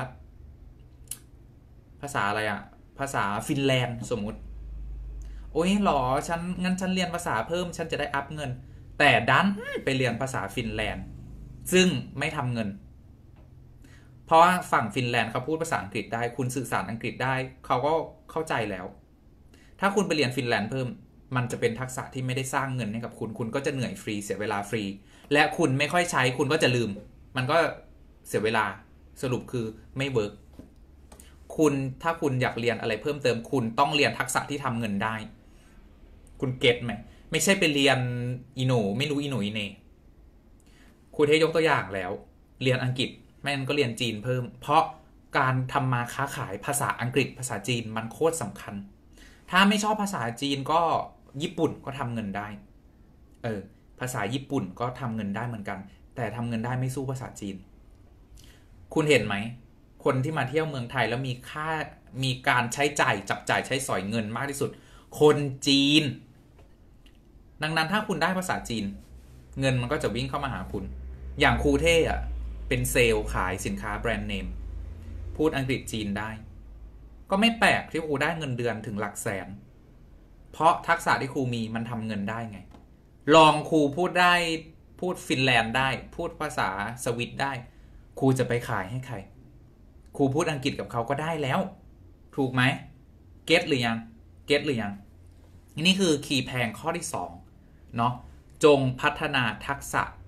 ภาษาอะไรอะภาษาฟินแลนด์สมมุติโอ้ยหรอฉันงั้นฉันเรียนภาษาเพิ่มฉันจะได้อัพเงินแต่ดันไปเรียนภาษาฟินแลนด์ซึ่งไม่ทำเงินเพราะว่าฝั่งฟินแลนด์เขาพูดภาษาอังกฤษได้คุณสื่อสารอังกฤษได้เขาก็เข้าใจแล้วถ้าคุณไปเรียนฟินแลนด์เพิ่มมันจะเป็นทักษะที่ไม่ได้สร้างเงินให้กับคุณคุณก็จะเหนื่อยฟรีเสียเวลาฟรีและคุณไม่ค่อยใช้คุณก็จะลืมมันก็เสียเวลาสรุปคือไม่เวิร์กคุณถ้าคุณอยากเรียนอะไรเพิ่มเติมคุณต้องเรียนทักษะที่ทำเงินได้คุณเก็ตไหมไม่ใช่ไปเรียนอีโหนไม่รู้อีโหนอีเนครูเทยกตัวอย่างแล้วเรียนอังกฤษไม่งั้นก็เรียนจีนเพิ่มเพราะการทำมาค้าขายภาษาอังกฤษภาษาจีนมันโคตรสำคัญถ้าไม่ชอบภาษาจีนก็ญี่ปุ่นก็ทำเงินได้เออภาษาญี่ปุ่นก็ทำเงินได้เหมือนกันแต่ทำเงินได้ไม่สู้ภาษาจีนคุณเห็นไหมคนที่มาเที่ยวเมืองไทยแล้วมีค่ามีการใช้จ่ายจับจ่ายใช้สอยเงินมากที่สุดคนจีนดังนั้นถ้าคุณได้ภาษาจีนเงินมันก็จะวิ่งเข้ามาหาคุณอย่างครูเท่อะเป็นเซลล์ขายสินค้าแบรนด์เนมพูดอังกฤษจีนได้ก็ไม่แปลกที่ครูได้เงินเดือนถึงหลักแสนเพราะทักษะที่ครูมีมันทำเงินได้ไงลองครูพูดได้พูดฟินแลนด์ได้พูดภาษาสวิตได้ครูจะไปขายให้ใครครูพูดอังกฤษกับเขาก็ได้แล้วถูกไหมเก็ตหรือยังเก็ตหรือยังนี่คือคีย์แพงข้อที่สองเนาะจงพัฒนาทักษะ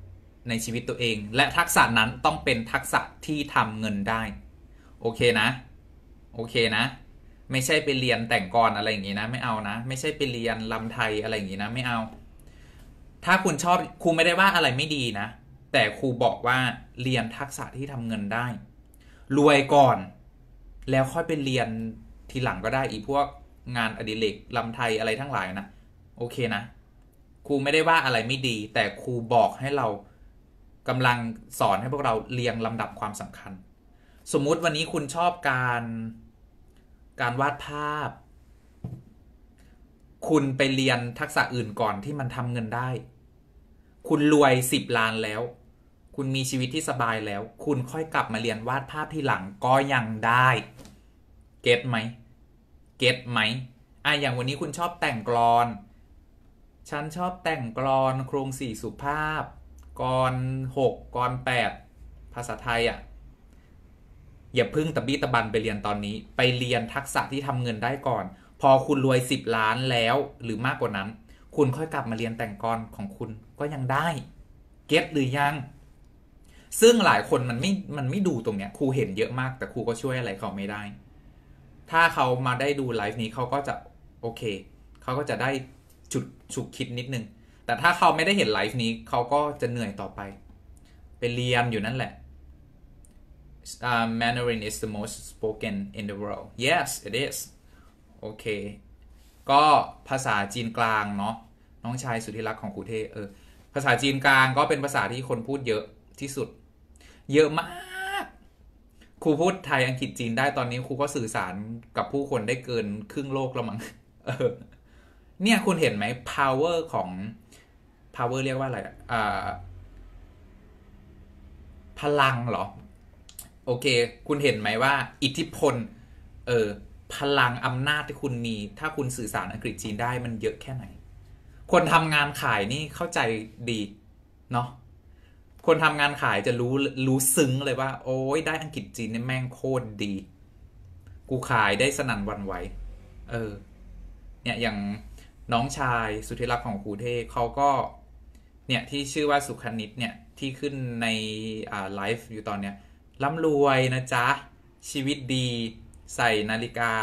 ในชีวิตตัวเองและทักษะนั้นต้องเป็นทักษะที่ทำเงินได้โอเคนะโอเคนะไม่ใช่ไปเรียนแต่งกลอะไรอย่างงี้นะไม่เอานะไม่ใช่ไปเรียนรำไทยอะไรอย่างงี้นะไม่เอาถ้าคุณชอบครูไม่ได้ว่าอะไรไม่ดีนะแต่ครูบอกว่าเรียนทักษะที่ทำเงินได้รวยก่อนแล้วค่อยไปเรียนทีหลังก็ได้อีพวกงานอดิเรกรำไทยอะไรทั้งหลายนะโอเคนะครูไม่ได้ว่าอะไรไม่ดีแต่ครูบอกให้เรากำลังสอนให้พวกเราเรียงลำดับความสำคัญสมมุติวันนี้คุณชอบการการวาดภาพคุณไปเรียนทักษะอื่นก่อนที่มันทำเงินได้คุณรวยสิบล้านแล้วคุณมีชีวิตที่สบายแล้วคุณค่อยกลับมาเรียนวาดภาพที่หลังก็ยังได้เก็ตไหมเก็ตไหมอ่ะอย่างวันนี้คุณชอบแต่งกลอนฉันชอบแต่งกลอนโครงสี่สุภาพกรหกกรแปดภาษาไทยอ่ะอย่าพึ่งตะบี้ตะบันไปเรียนตอนนี้ไปเรียนทักษะที่ทำเงินได้ก่อนพอคุณรวยสิบล้านแล้วหรือมากกว่านั้นคุณค่อยกลับมาเรียนแต่งกลอนของคุณก็ยังได้เก็ตหรือยังซึ่งหลายคนมันไม่มันไม่ดูตรงเนี้ยครูเห็นเยอะมากแต่ครูก็ช่วยอะไรเขาไม่ได้ถ้าเขามาได้ดูไลฟ์นี้เขาก็จะโอเคเขาก็จะได้จุดฉุกคิดนิดนึงแต่ถ้าเขาไม่ได้เห็นไลฟ์นี้เขาก็จะเหนื่อยต่อไปไปเรียนอยู่นั่นแหละ uh, Mandarin is the most spoken in the world yes it is โอเคก็ภาษาจีนกลางเนาะน้องชายสุดที่รักของครูเทเออภาษาจีนกลางก็เป็นภาษาที่คนพูดเยอะที่สุดเยอะมากครูพูดไทยอังกฤษจีนได้ตอนนี้ครูก็สื่อสารกับผู้คนได้เกินครึ่งโลกแล้วมั้งเออเนี่ยคุณเห็นไหม power ของ power เรียกว่าอะไรอ่าพลังเหรอโอเคคุณเห็นไหมว่าอิทธิพลเออพลังอำนาจที่คุณมีถ้าคุณสื่อสารอังกฤษจีนได้มันเยอะแค่ไหนคนทำงานขายนี่เข้าใจดีเนาะคนทำงานขายจะรู้รู้ซึ้งเลยว่าโอ้ยได้อังกฤษจีนนี่แม่งโคตรดีกูขายได้สนั่นหวั่นไหวเออเนี่ยอย่างน้องชายสุดที่รักของครูเทเขาก็เนี่ยที่ชื่อว่าสุขนิตเนี่ยที่ขึ้นในอ่าไลฟ์อยู่ตอนเนี้ยร่ำรวยนะจ๊ะชีวิตดีใส่นาฬิกา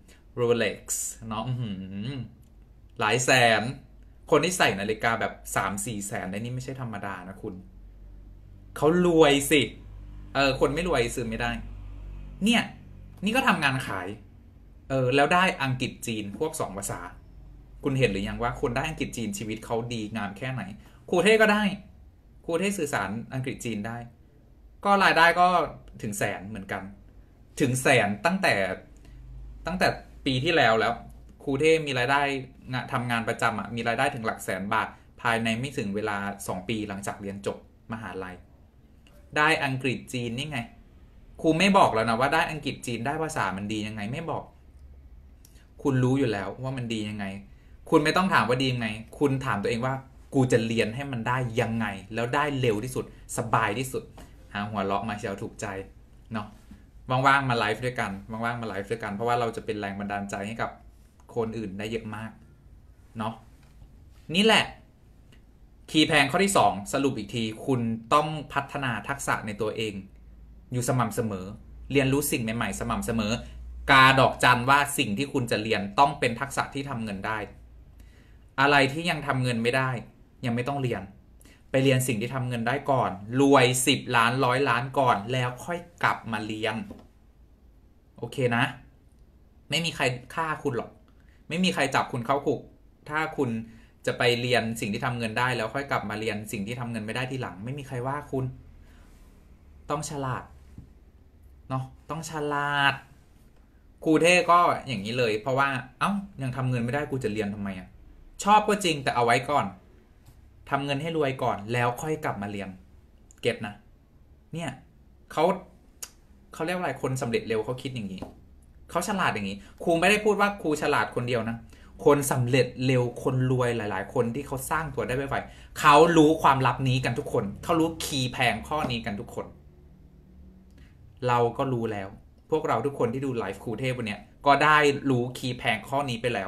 Rolex เนาะหลายแสนคนที่ใส่นาฬิกาแบบ สามสี่ แสนได้นี่ไม่ใช่ธรรมดานะคุณเขารวยสิเออคนไม่รวยซื้อไม่ได้เนี่ยนี่ก็ทำงานขายเออแล้วได้อังกฤษจีนพวกสองภาษาคุณเห็นหรือยังว่าคนได้อังกฤษจีนชีวิตเขาดีงามแค่ไหนครูเทก็ได้ครูเทสื่อสารอังกฤษจีนได้ก็รายได้ก็ถึงแสนเหมือนกันถึงแสนตั้งแต่ตั้งแต่ปีที่แล้วแล้วครูเทมีรายได้ทำงานประจำอ่ะมีรายได้ถึงหลักแสนบาทภายในไม่ถึงเวลาสองปีหลังจากเรียนจบมหาลัยได้อังกฤษจีนนี่ไงครูไม่บอกแล้วนะว่าได้อังกฤษจีนได้ภาษามันดียังไงไม่บอกคุณรู้อยู่แล้วว่ามันดียังไงคุณไม่ต้องถามว่าดียังไงคุณถามตัวเองว่ากูจะเรียนให้มันได้ยังไงแล้วได้เร็วที่สุดสบายที่สุดหาหัวเราะมาเชียวถูกใจเนาะว่างๆมาไลฟ์ด้วยกันว่างๆมาไลฟ์ด้วยกันเพราะว่าเราจะเป็นแรงบันดาลใจให้กับคนอื่นได้เยอะมากเนาะนี่แหละคีย์แพงข้อที่สองสรุปอีกทีคุณต้องพัฒนาทักษะในตัวเองอยู่สม่ำเสมอเรียนรู้สิ่งใหม่ๆสม่ำเสมอกาดอกจันว่าสิ่งที่คุณจะเรียนต้องเป็นทักษะที่ทำเงินได้อะไรที่ยังทำเงินไม่ได้ยังไม่ต้องเรียนไปเรียนสิ่งที่ทำเงินได้ก่อนรวยสิบล้านร้อยล้านก่อนแล้วค่อยกลับมาเรียนโอเคนะไม่มีใครฆ่าคุณหรอกไม่มีใครจับคุณเข้าคุกถ้าคุณจะไปเรียนสิ่งที่ทำเงินได้แล้วค่อยกลับมาเรียนสิ่งที่ทำเงินไม่ได้ทีหลังไม่มีใครว่าคุณต้องฉลาดเนาะต้องฉลาดครูเท่ก็อย่างนี้เลยเพราะว่าเอ้ายังทำเงินไม่ได้กูจะเรียนทำไมอ่ะชอบก็จริงแต่เอาไว้ก่อนทำเงินให้รวยก่อนแล้วค่อยกลับมาเรียนเก็ตนะเนี่ยเขาเขาเรียกว่าอะไรคนสำเร็จเร็วเขาคิดอย่างนี้เขาฉลาดอย่างนี้ครูไม่ได้พูดว่าครูฉลาดคนเดียวนะคนสำเร็จเร็วคนรวยหลายๆคนที่เขาสร้างตัวได้ไวๆเขารู้ความลับนี้กันทุกคนเขารู้คีย์แพงข้อนี้กันทุกคนเราก็รู้แล้วพวกเราทุกคนที่ดูไลฟ์ครูเทพวันนี้ก็ได้รู้คีย์แพงข้อนี้ไปแล้ว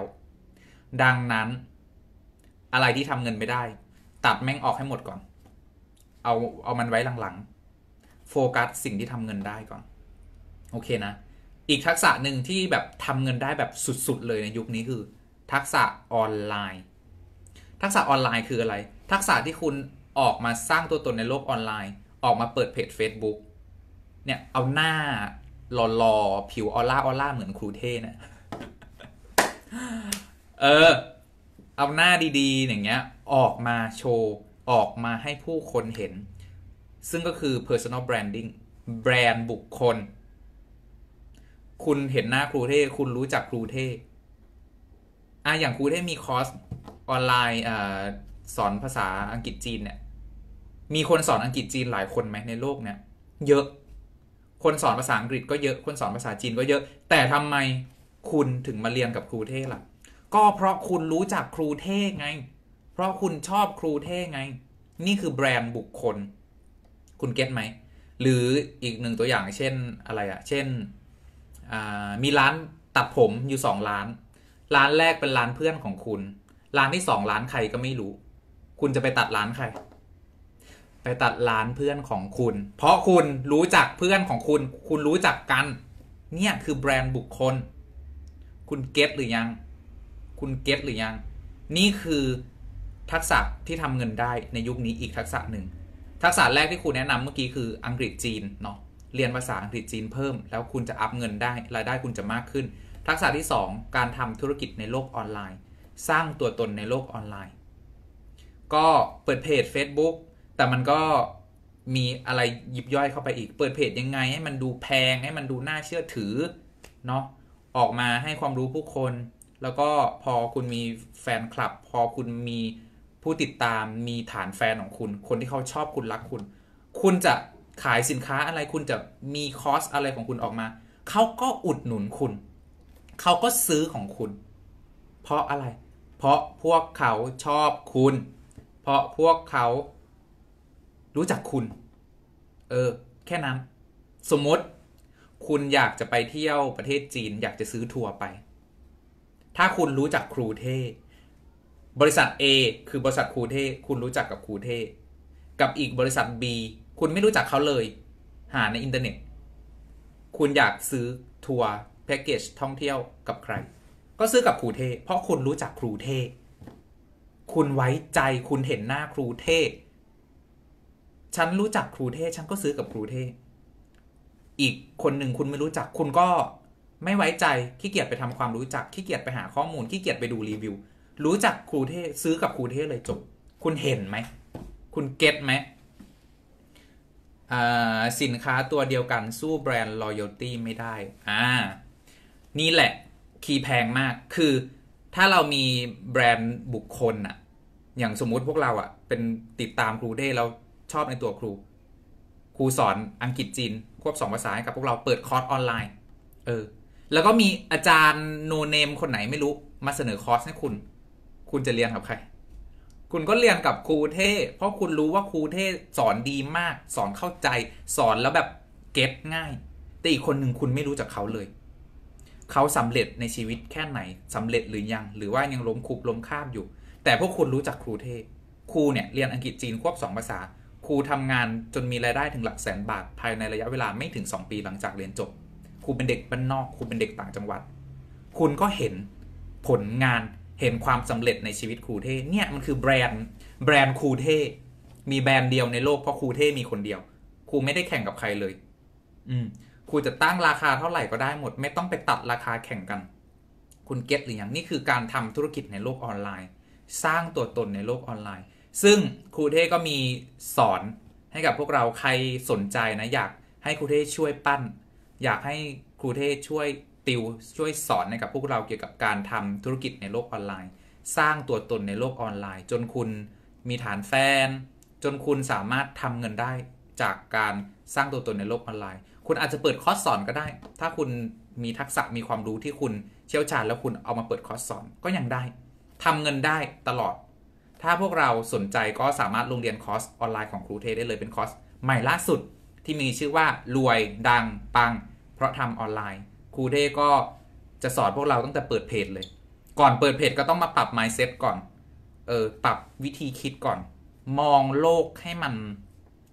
ดังนั้นอะไรที่ทำเงินไม่ได้ตัดแม่งออกให้หมดก่อนเอาเอามันไว้หลังๆโฟกัสสิ่งที่ทำเงินได้ก่อนโอเคนะอีกทักษะหนึ่งที่แบบทำเงินได้แบบสุดๆเลยในยุคนี้คือทักษะออนไลน์ทักษะออนไลน์คืออะไรทักษะที่คุณออกมาสร้างตัวตนในโลกออนไลน์ออกมาเปิดเพจ Facebook เนี่ยเอาหน้าหล่อๆผิวออร่าออร่าเหมือนครูเท่นะเออเอาหน้าดีๆอย่างเงี้ยออกมาโชว์ออกมาให้ผู้คนเห็นซึ่งก็คือ personal branding แบรนด์บุคคลคุณเห็นหน้าครูเท่คุณรู้จักครูเท่อ่ะอย่างครูเท่มีคอร์สออนไลน์อ่าสอนภาษาอังกฤษจีนเนี่ยมีคนสอนอังกฤษจีนหลายคนไหมในโลกเนี่ยเยอะคนสอนภาษาอังกฤษก็เยอะคนสอนภาษาจีนก็เยอะแต่ทำไมคุณถึงมาเรียนกับครูเท่ล่ะก็เพราะคุณรู้จักครูเท่ไงเพราะคุณชอบครูเท่ไงนี่คือแบรนด์บุคคลคุณเก็ตไหมหรืออีกหนึ่งตัวอย่างเช่นอะไรอะเช่นมีร้านตัดผมอยู่สองร้านร้านแรกเป็นร้านเพื่อนของคุณร้านที่สองร้านใครก็ไม่รู้คุณจะไปตัดร้านใครไปตัดร้านเพื่อนของคุณเพราะคุณรู้จักเพื่อนของคุณคุณรู้จักกันเนี่ยคือแบรนด์บุคคลคุณเก็ตหรือยังคุณเก็ตหรือยังนี่คือทักษะที่ทำเงินได้ในยุคนี้อีกทักษะหนึ่งทักษะแรกที่คุณแนะนำเมื่อกี้คืออังกฤษจีนเนาะเรียนภาษาอังกฤษจีนเพิ่มแล้วคุณจะอัพเงินได้รายได้คุณจะมากขึ้นทักษะที่สองการทำธุรกิจในโลกออนไลน์สร้างตัวตนในโลกออนไลน์ก็เปิดเพจ Facebook แต่มันก็มีอะไรยิบย่อยเข้าไปอีกเปิดเพจยังไงให้มันดูแพงให้มันดูน่าเชื่อถือเนาะออกมาให้ความรู้ผู้คนแล้วก็พอคุณมีแฟนคลับพอคุณมีผู้ติดตามมีฐานแฟนของคุณคนที่เขาชอบคุณรักคุณคุณจะขายสินค้าอะไรคุณจะมีคอร์สอะไรของคุณออกมาเขาก็อุดหนุนคุณเขาก็ซื้อของคุณเพราะอะไรเพราะพวกเขาชอบคุณเพราะพวกเขารู้จักคุณเออแค่นั้นสมมติคุณอยากจะไปเที่ยวประเทศจีนอยากจะซื้อทัวร์ไปถ้าคุณรู้จักครูเท่บริษัท A คือบริษัทครูเท่คุณรู้จักกับครูเท่กับอีกบริษัท B คุณไม่รู้จักเขาเลยหาในอินเทอร์เน็ตคุณอยากซื้อทัวร์แพ็กเกจท่องเที่ยวกับใครก็ซื้อกับครูเท่เพราะคุณรู้จักครูเท่คุณไว้ใจคุณเห็นหน้าครูเท่ฉันรู้จักครูเท่ฉันก็ซื้อกับครูเท่อีกคนหนึ่งคุณไม่รู้จักคุณก็ไม่ไว้ใจขี้เกียจไปทำความรู้จักขี้เกียจไปหาข้อมูลขี้เกียจไปดูรีวิวรู้จักครูเท่ซื้อกับครูเท่เลยจบคุณเห็นไหมคุณเก็ตไหมสินค้าตัวเดียวกันสู้แบรนด์ loyalty ไม่ได้อ่านี่แหละคีย์แพงมากคือถ้าเรามีแบรนด์บุคคลอะอย่างสมมุติพวกเราอะเป็นติดตามครูเท่เราชอบในตัวครูครูสอนอังกฤษจีนควบสองภาษาให้กับพวกเราเปิดคอร์สออนไลน์เออแล้วก็มีอาจารย์โนเนมคนไหนไม่รู้มาเสนอคอร์สให้คุณคุณจะเรียนกับใครคุณก็เรียนกับครูเท่เพราะคุณรู้ว่าครูเท่สอนดีมากสอนเข้าใจสอนแล้วแบบเก็ตง่ายแต่อีกคนหนึ่งคุณไม่รู้จักเขาเลยเขาสำเร็จในชีวิตแค่ไหนสำเร็จหรือยังหรือว่ายังล้มคุกล้มคาบอยู่แต่พวกคุณรู้จักครูเท่ครูเนี่ยเรียนอังกฤษจีนควบสองภาษาครูทำงานจนมีรายได้ถึงหลักแสนบาทภายในระยะเวลาไม่ถึงสองปีหลังจากเรียนจบครูเป็นเด็กบ้านนอกครูเป็นเด็กต่างจังหวัดคุณก็เห็นผลงานเห็นความสำเร็จในชีวิตครูเท่เนี่ยมันคือแบรนด์แบรนด์ครูเท่มีแบรนด์เดียวในโลกเพราะครูเท่มีคนเดียวครูไม่ได้แข่งกับใครเลยอืมครูจะตั้งราคาเท่าไหร่ก็ได้หมดไม่ต้องไปตัดราคาแข่งกันคุณเก็ตหรือยังนี่คือการทำธุรกิจในโลกออนไลน์สร้างตัวตนในโลกออนไลน์ซึ่งครูเท่ก็มีสอนให้กับพวกเราใครสนใจนะอยากให้ครูเท่ช่วยปั้นอยากให้ครูเท่ช่วยติวช่วยสอนให้กับพวกเราเกี่ยวกับการทำธุรกิจในโลกออนไลน์สร้างตัวตนในโลกออนไลน์จนคุณมีฐานแฟนจนคุณสามารถทำเงินได้จากการสร้างตัวตนในโลกออนไลน์คุณอาจจะเปิดคอร์สสอนก็ได้ถ้าคุณมีทักษะมีความรู้ที่คุณเชี่ยวชาญแล้วคุณเอามาเปิดคอร์สสอนก็ยังได้ทำเงินได้ตลอดถ้าพวกเราสนใจก็สามารถลงเรียนคอร์สออนไลน์ของครูเทได้เลยเป็นคอร์สใหม่ล่าสุดที่มีชื่อว่ารวยดังปังเพราะทำออนไลน์ครูเทก็จะสอนพวกเราตั้งแต่เปิดเพจเลยก่อนเปิดเพจก็ต้องมาปรับ mindset ก่อนเออปรับวิธีคิดก่อนมองโลกให้มัน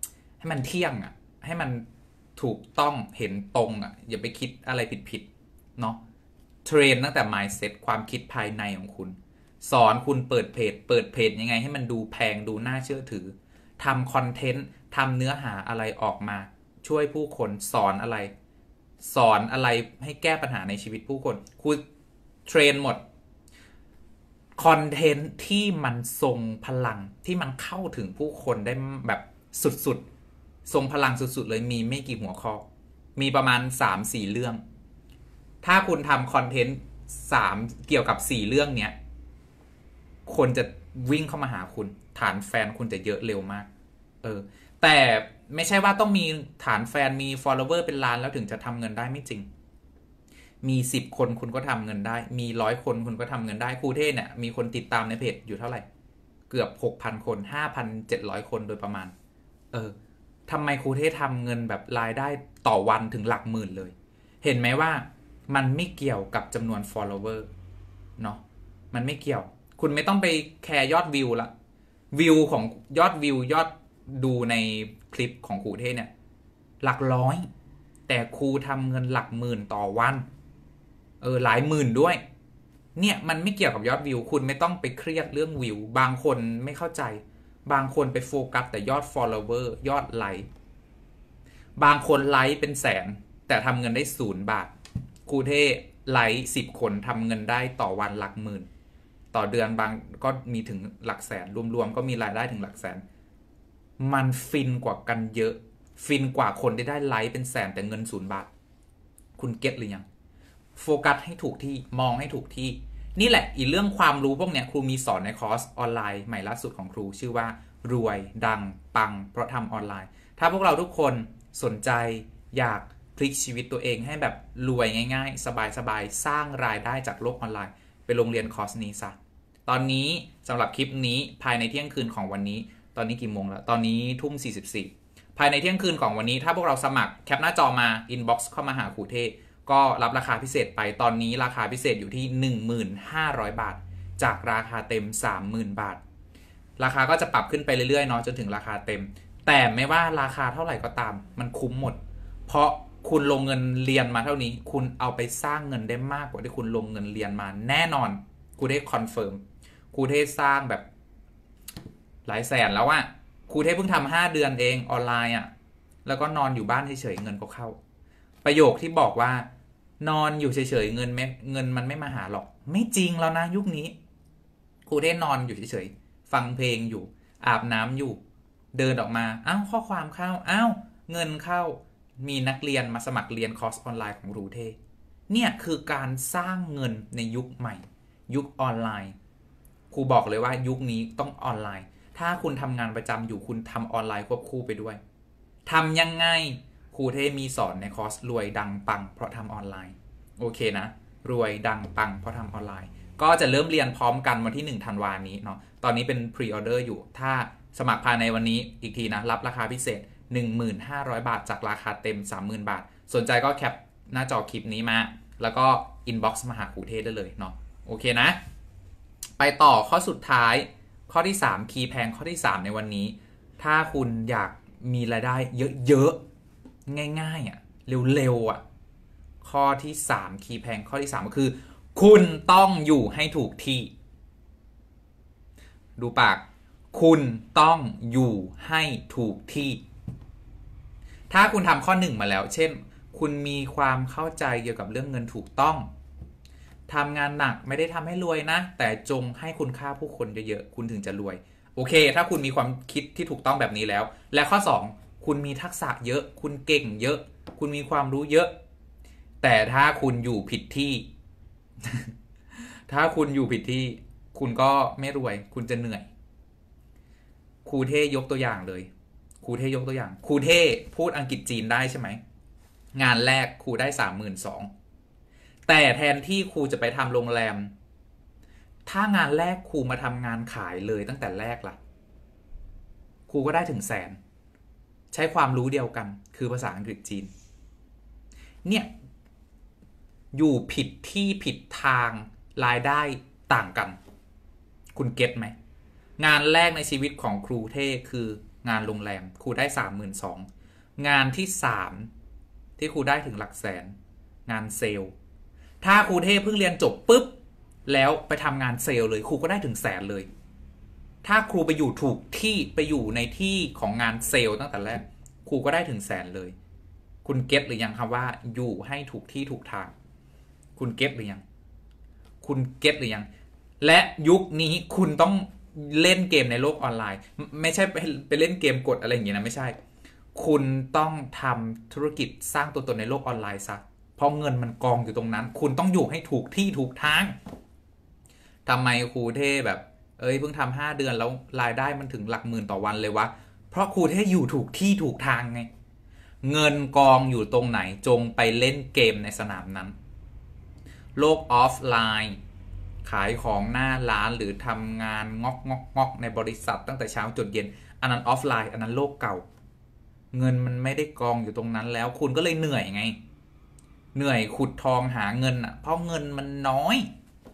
ให้มันเที่ยงอ่ะให้มันถูกต้องเห็นตรงอ่ะอย่าไปคิดอะไรผิดๆเนาะเทรนตั้งแต่ mindset ความคิดภายในของคุณสอนคุณเปิดเพจเปิดเพจยังไงให้มันดูแพงดูน่าเชื่อถือทำคอนเทนต์ทำเนื้อหาอะไรออกมาช่วยผู้คนสอนอะไรสอนอะไรให้แก้ปัญหาในชีวิตผู้คนคุณเทรนหมดคอนเทนต์ที่มันทรงพลังที่มันเข้าถึงผู้คนได้แบบสุดๆทรงพลังสุดๆเลยมีไม่กี่หัวข้อมีประมาณ สามสี่ เรื่องถ้าคุณทำคอนเทนต์สามเกี่ยวกับสี่เรื่องเนี้ยคนจะวิ่งเข้ามาหาคุณฐานแฟนคุณจะเยอะเร็วมากเออแต่ไม่ใช่ว่าต้องมีฐานแฟนมี follower เป็นล้านแล้วถึงจะทำเงินได้ไม่จริงมีสิบคนคุณก็ทำเงินได้มีร้อยคนคุณก็ทำเงินได้ครูเทศเนี่ยมีคนติดตามในเพจอยู่เท่าไหร่เกือบ หกพัน คน ห้าพันเจ็ดร้อย คนโดยประมาณเออทำไมครูเทศทำเงินแบบรายได้ต่อวันถึงหลักหมื่นเลยเห็นไหมว่ามันไม่เกี่ยวกับจำนวน follower เนาะมันไม่เกี่ยวคุณไม่ต้องไปแคร์ยอดวิวละวิวของยอดวิวยอดดูในคลิปของครูเทศเนี่ยหลักร้อยแต่ครูทำเงินหลักหมื่นต่อวันเออหลายหมื่นด้วยเนี่ยมันไม่เกี่ยวกับยอดวิวคุณไม่ต้องไปเครียดเรื่องวิวบางคนไม่เข้าใจบางคนไปโฟกัสแต่ยอด follower ยอดไลค์บางคนไลค์เป็นแสนแต่ทำเงินได้ศูนย์บาทครูเทศไลค์สิบคนทำเงินได้ต่อวันหลักหมื่นต่อเดือนบางก็มีถึงหลักแสนรวมๆก็มีรายได้ถึงหลักแสนมันฟินกว่ากันเยอะฟินกว่าคนที่ได้ไลค์เป็นแสนแต่เงินศูนย์บาทคุณเก็ตหรือยังโฟกัสให้ถูกที่มองให้ถูกที่นี่แหละอีเรื่องความรู้พวกเนี้ยครูมีสอนในคอร์สออนไลน์ใหม่ล่าสุดของครูชื่อว่ารวยดังปังเพราะทำออนไลน์ถ้าพวกเราทุกคนสนใจอยากพลิกชีวิตตัวเองให้แบบรวยง่ายๆสบายๆสร้างรายได้จากโลกออนไลน์ไปโรงเรียนคอร์สนี้ซะตอนนี้สำหรับคลิปนี้ภายในเที่ยงคืนของวันนี้ตอนนี้กี่โมงแล้วตอนนี้ทุ่มสี่สิบสี่ภายในเที่ยงคืนของวันนี้ถ้าพวกเราสมัครแคปหน้าจอมาอินบ็อกซ์เข้ามาหาครูเทศก็รับราคาพิเศษไปตอนนี้ราคาพิเศษอยู่ที่ หนึ่งพันห้าร้อย บาทจากราคาเต็ม สามหมื่น บาทราคาก็จะปรับขึ้นไปเรื่อยๆเนาะจนถึงราคาเต็มแต่ไม่ว่าราคาเท่าไหร่ก็ตามมันคุ้มหมดเพราะคุณลงเงินเรียนมาเท่านี้คุณเอาไปสร้างเงินได้มากกว่าที่คุณลงเงินเรียนมาแน่นอนครูเทศคอนเฟิร์มครูเทศสร้างแบบหลายแสนแล้วอะครูเทศเพิ่งทำห้าเดือนเองออนไลน์อะแล้วก็นอนอยู่บ้านเฉยๆเงินก็เข้าประโยคที่บอกว่านอนอยู่เฉยๆเงินไม่เงินมันไม่มาหาหรอกไม่จริงแล้วนะยุคนี้ครูเทศนอนอยู่เฉยๆฟังเพลงอยู่อาบน้ำอยู่เดินออกมาอ้าวข้อความเข้าอ้าวเงินเข้ามีนักเรียนมาสมัครเรียนคอร์สออนไลน์ของครูเทศเนี่ยคือการสร้างเงินในยุคใหม่ยุคออนไลน์ครูบอกเลยว่ายุคนี้ต้องออนไลน์ถ้าคุณทำงานประจำอยู่คุณทำออนไลน์ควบคู่ไปด้วยทำยังไงครูเทศมีสอนในคอร์สรวยดังปังเพราะทำออนไลน์โอเคนะรวยดังปังเพราะทำออนไลน์ก็จะเริ่มเรียนพร้อมกันวันที่หนึ่งธันวาคมนี้เนาะตอนนี้เป็นพรีออเดอร์อยู่ถ้าสมัครภายในวันนี้อีกทีนะรับราคาพิเศษ หนึ่งพันห้าร้อย บาทจากราคาเต็ม สามหมื่น บาทสนใจก็แคปหน้าจอคลิปนี้มาแล้วก็อินบ็อกซ์มาหาครูเทศได้เลยเนาะโอเคนะไปต่อข้อสุดท้ายข้อที่สามคีย์แพงข้อที่สามในวันนี้ถ้าคุณอยากมีรายได้เยอะๆง่ายๆอ่ะเร็วๆอ่ะข้อที่สามคีย์แพงข้อที่สามก็คือคุณต้องอยู่ให้ถูกที่ดูปากคุณต้องอยู่ให้ถูกที่ถ้าคุณทำข้อหนึ่งมาแล้วเช่นคุณมีความเข้าใจเกี่ยวกับเรื่องเงินถูกต้องทำงานหนักไม่ได้ทำให้รวยนะแต่จงให้คุณค่าผู้คนเยอะๆคุณถึงจะรวยโอเคถ้าคุณมีความคิดที่ถูกต้องแบบนี้แล้วและข้อสองคุณมีทักษะเยอะคุณเก่งเยอะคุณมีความรู้เยอะแต่ถ้าคุณอยู่ผิดที่ ถ้าคุณอยู่ผิดที่คุณก็ไม่รวยคุณจะเหนื่อยครูเท่ยกตัวอย่างเลยครูเท่ยกตัวอย่างครูเท่พูดอังกฤษจีนได้ใช่ไหมงานแรกครูได้ สามหมื่นสองพัน แต่แทนที่ครูจะไปทำโรงแรมถ้างานแรกครูมาทำงานขายเลยตั้งแต่แรกล่ะครูก็ได้ถึงแสนใช้ความรู้เดียวกันคือภาษาอังกฤษจีนเนี่ยอยู่ผิดที่ผิดทางรายได้ต่างกันคุณเก็ตไหมงานแรกในชีวิตของครูเท่คืองานโรงแรมครูได้ สามหมื่นสองพัน งานที่สามที่ครูได้ถึงหลักแสนงานเซลล์ถ้าครูเทพเพิ่งเรียนจบปุ๊บแล้วไปทำงานเซลล์เลยครูก็ได้ถึงแสนเลยถ้าครูไปอยู่ถูกที่ไปอยู่ในที่ของงานเซลล์ตั้งแต่แรกครูก็ได้ถึงแสนเลยคุณเก็ตหรือยังครับว่าอยู่ให้ถูกที่ถูกทางคุณเก็ตหรือยังคุณเก็ตหรือยังและยุคนี้คุณต้องเล่นเกมในโลกออนไลน์ไม่ใช่ไปไปเล่นเกมกดอะไรอย่างเงี้ยนะไม่ใช่คุณต้องทำธุรกิจสร้างตัวตนในโลกออนไลน์ซะเพราะเงินมันกองอยู่ตรงนั้นคุณต้องอยู่ให้ถูกที่ถูกทางทำไมครูเท่แบบเอ้ยเพิ่งทำห้าเดือนแล้วรายได้มันถึงหลักหมื่นต่อวันเลยวะเพราะครูเท่อยู่ถูกที่ถูกทางไงเงินกองอยู่ตรงไหนจงไปเล่นเกมในสนามนั้นโลกออฟไลน์ขายของหน้าร้านหรือทำงานงอกงอกงอกในบริษัทตั้งแต่เช้าจนเย็นอันนั้นออฟไลน์อันนั้นโลกเก่าเงินมันไม่ได้กองอยู่ตรงนั้นแล้วคุณก็เลยเหนื่อยไงเหนื่อยขุดทองหาเงินอ่ะเพราะเงินมันน้อย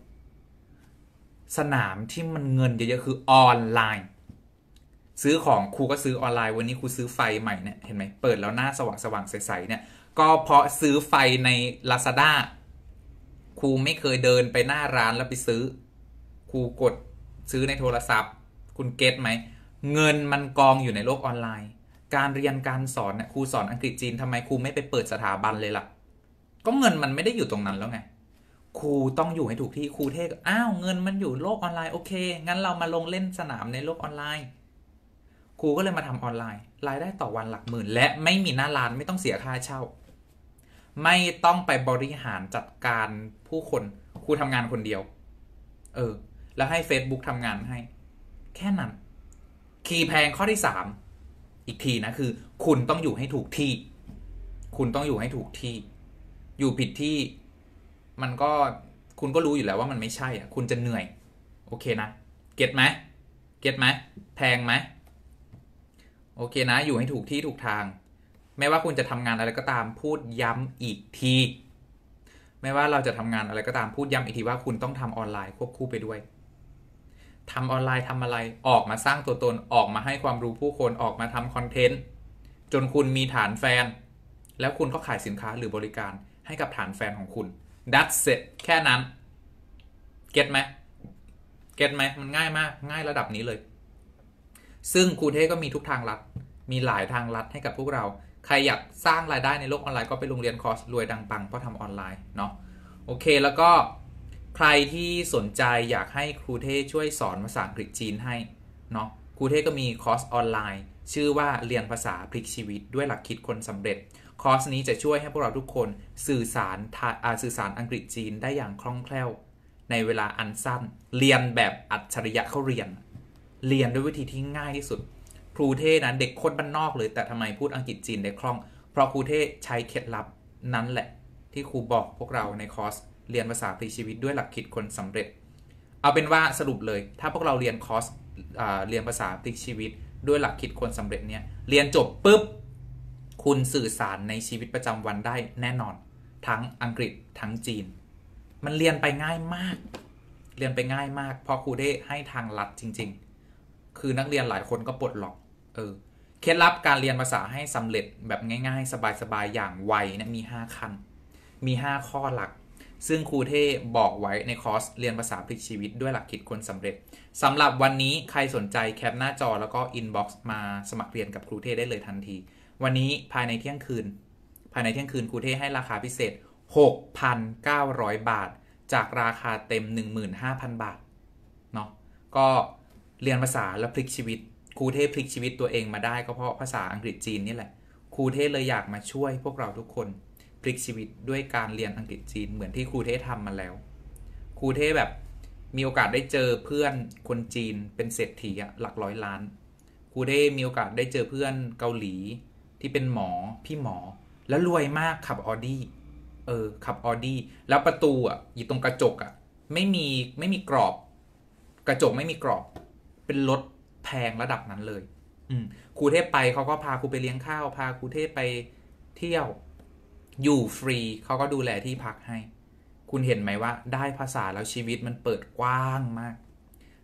สนามที่มันเงินเยอะๆคือออนไลน์ซื้อของครูก็ซื้อออนไลน์วันนี้ครูซื้อไฟใหม่เนี่ยเห็นไหมเปิดแล้วหน้าสว่างสว่างใสๆเนี่ยก็เพราะซื้อไฟใน Lazada ครูไม่เคยเดินไปหน้าร้านแล้วไปซื้อครูกดซื้อในโทรศัพท์คุณเก็ตไหมเงินมันกองอยู่ในโลกออนไลน์การเรียนการสอนเนี่ยครูสอนอังกฤษจีนทำไมครูไม่ไปเปิดสถาบันเลยล่ะก็เงินมันไม่ได้อยู่ตรงนั้นแล้วไงครูต้องอยู่ให้ถูกที่ครูเทศอ้าวเงินมันอยู่โลกออนไลน์โอเคงั้นเรามาลงเล่นสนามในโลกออนไลน์ครูก็เลยมาทำออนไลน์รายได้ต่อวันหลักหมื่นและไม่มีหน้าร้านไม่ต้องเสียค่าเช่าไม่ต้องไปบริหารจัดการผู้คนครูทำงานคนเดียวเออแล้วให้ Facebook ทำงานให้แค่นั้นคีย์แพงข้อที่สามอีกทีนะคือคุณต้องอยู่ให้ถูกที่คุณต้องอยู่ให้ถูกที่อยู่ผิดที่มันก็คุณก็รู้อยู่แล้วว่ามันไม่ใช่อ่ะคุณจะเหนื่อยโอเคนะเก็ตไหมเก็ตไหมแพงไหมโอเคนะอยู่ให้ถูกที่ถูกทางไม่ว่าคุณจะทำงานอะไรก็ตามพูดย้ำอีกทีไม่ว่าเราจะทำงานอะไรก็ตามพูดย้ำอีกทีว่าคุณต้องทำออนไลน์ควบคู่ไปด้วยทำออนไลน์ทำอะไรออกมาสร้างตัวตนออกมาให้ความรู้ผู้คนออกมาทำคอนเทนต์จนคุณมีฐานแฟนแล้วคุณก็ขายสินค้าหรือบริการให้กับฐานแฟนของคุณ That's it แค่นั้นเก็ตไหมเก็ตไหมมันง่ายมากง่ายระดับนี้เลยซึ่งครูเทก็มีทุกทางลัดมีหลายทางลัดให้กับพวกเราใครอยากสร้างรายได้ในโลกออนไลน์ก็ไปโรงเรียนคอร์สรวยดังปังเพราะทำออนไลน์เนาะโอเคแล้วก็ใครที่สนใจอยากให้ครูเทช่วยสอนภาษาอังกฤษจีนให้เนาะครูเทก็มีคอร์สออนไลน์ชื่อว่าเรียนภาษาพลิกชีวิตด้วยหลักคิดคนสำเร็จคอร์สนี้จะช่วยให้พวกเราทุกคนสื่อสารสื่อสารอังกฤษจีนได้อย่างคล่องแคล่วในเวลาอันสั้นเรียนแบบอัจฉริยะเขาเรียนเรียนด้วยวิธีที่ง่ายที่สุดครูเทนะเด็กคนบ้านนอกเลยแต่ทำไมพูดอังกฤษจีนได้คล่องเพราะครูเทใช้เคล็ดลับนั้นแหละที่ครูบอกพวกเราในคอร์สเรียนภาษาพลิกชีวิตด้วยหลักคิดคนสำเร็จเอาเป็นว่าสรุปเลยถ้าพวกเราเรียนคอร์สเรียนภาษาพลิกชีวิตด้วยหลักคิดคนสำเร็จเนี่ยเรียนจบปุ๊บคุณสื่อสารในชีวิตประจำวันได้แน่นอนทั้งอังกฤษทั้งจีนมันเรียนไปง่ายมากเรียนไปง่ายมากเพราะครูได้ให้ทางลัดจริงๆคือนักเรียนหลายคนก็ปลดล็อกเออเคล็ดลับการเรียนภาษาให้สำเร็จแบบง่ายๆสบายๆอย่างไวเนี่ยมีห้าขั้นมีห้าข้อหลักซึ่งครูเทบอกไว้ในคอร์สเรียนภาษาพลิกชีวิตด้วยหลักคิดคนสำเร็จสำหรับวันนี้ใครสนใจแคปหน้าจอแล้วก็อินบ็อกซ์มาสมัครเรียนกับครูเทได้เลยทันทีวันนี้ภายในเที่ยงคืนภายในเที่ยงคืนครูเทให้ราคาพิเศษ หกพันเก้าร้อย บาทจากราคาเต็ม หนึ่งหมื่นห้าพัน บาทเนาะก็เรียนภาษาและพลิกชีวิตครูเทพพลิกชีวิตตัวเองมาได้ก็เพราะภาษาอังกฤษจีนนี่แหละครูเทเลยอยากมาช่วยพวกเราทุกคนพลิกชีวิตด้วยการเรียนอังกฤษจีนเหมือนที่ครูเททำมาแล้วครูเทแบบมีโอกาสได้เจอเพื่อนคนจีนเป็นเศรษฐีอะหลักร้อยล้านครูเทมีโอกาสได้เจอเพื่อนเกาหลีที่เป็นหมอพี่หมอแล้วรวยมากขับออดี้เออขับออดี้แล้วประตูอ่ะอยู่ตรงกระจกอ่ะไม่มีไม่มีกรอบกระจกไม่มีกรอบเป็นรถแพงระดับนั้นเลยอืมครูเทพไปเขาก็พาครูไปเลี้ยงข้าวพาครูเทพไปเที่ยวอยู่ฟรีเขาก็ดูแลที่พักให้คุณเห็นไหมว่าได้ภาษาแล้วชีวิตมันเปิดกว้างมาก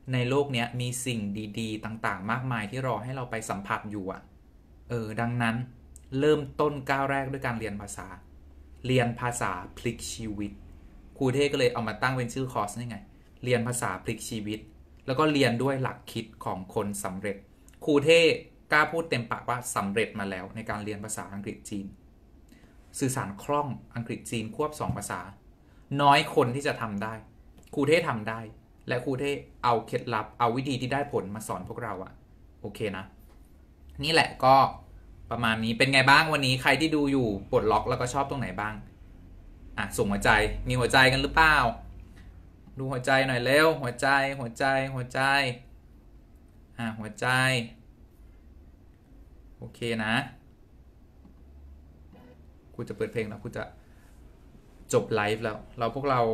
ในโลกนี้มีสิ่งดีๆต่างๆมากมายที่รอให้เราไปสัมผัสอยู่อ่ะเออดังนั้นเริ่มต้นก้าวแรกด้วยการเรียนภาษาเรียนภาษาพลิกชีวิตครูเท่ก็เลยเอามาตั้งเป็นชื่อคอร์สนี่ไงเรียนภาษาพลิกชีวิตแล้วก็เรียนด้วยหลักคิดของคนสำเร็จครูเท่กล้าพูดเต็มปากว่าสำเร็จมาแล้วในการเรียนภาษาอังกฤษจีนสื่อสารคล่องอังกฤษจีนควบสองภาษาน้อยคนที่จะทำได้ครูเท่ทำได้และครูเท่เอาเคล็ดลับเอาวิธีที่ได้ผลมาสอนพวกเราอะโอเคนะนี่แหละก็ประมาณนี้เป็นไงบ้างวันนี้ใครที่ดูอยู่ปลดล็อกแล้วก็ชอบตรงไหนบ้างอ่ะส่งหัวใจมีหัวใจกันหรือเปล่าดูหัวใจหน่อยเร็วหัวใจหัวใจหัวใจอ่ะหัวใจโอเคนะกูจะเปิดเพลงแล้วกูจะจบไลฟ์แล้วเราพวกเรา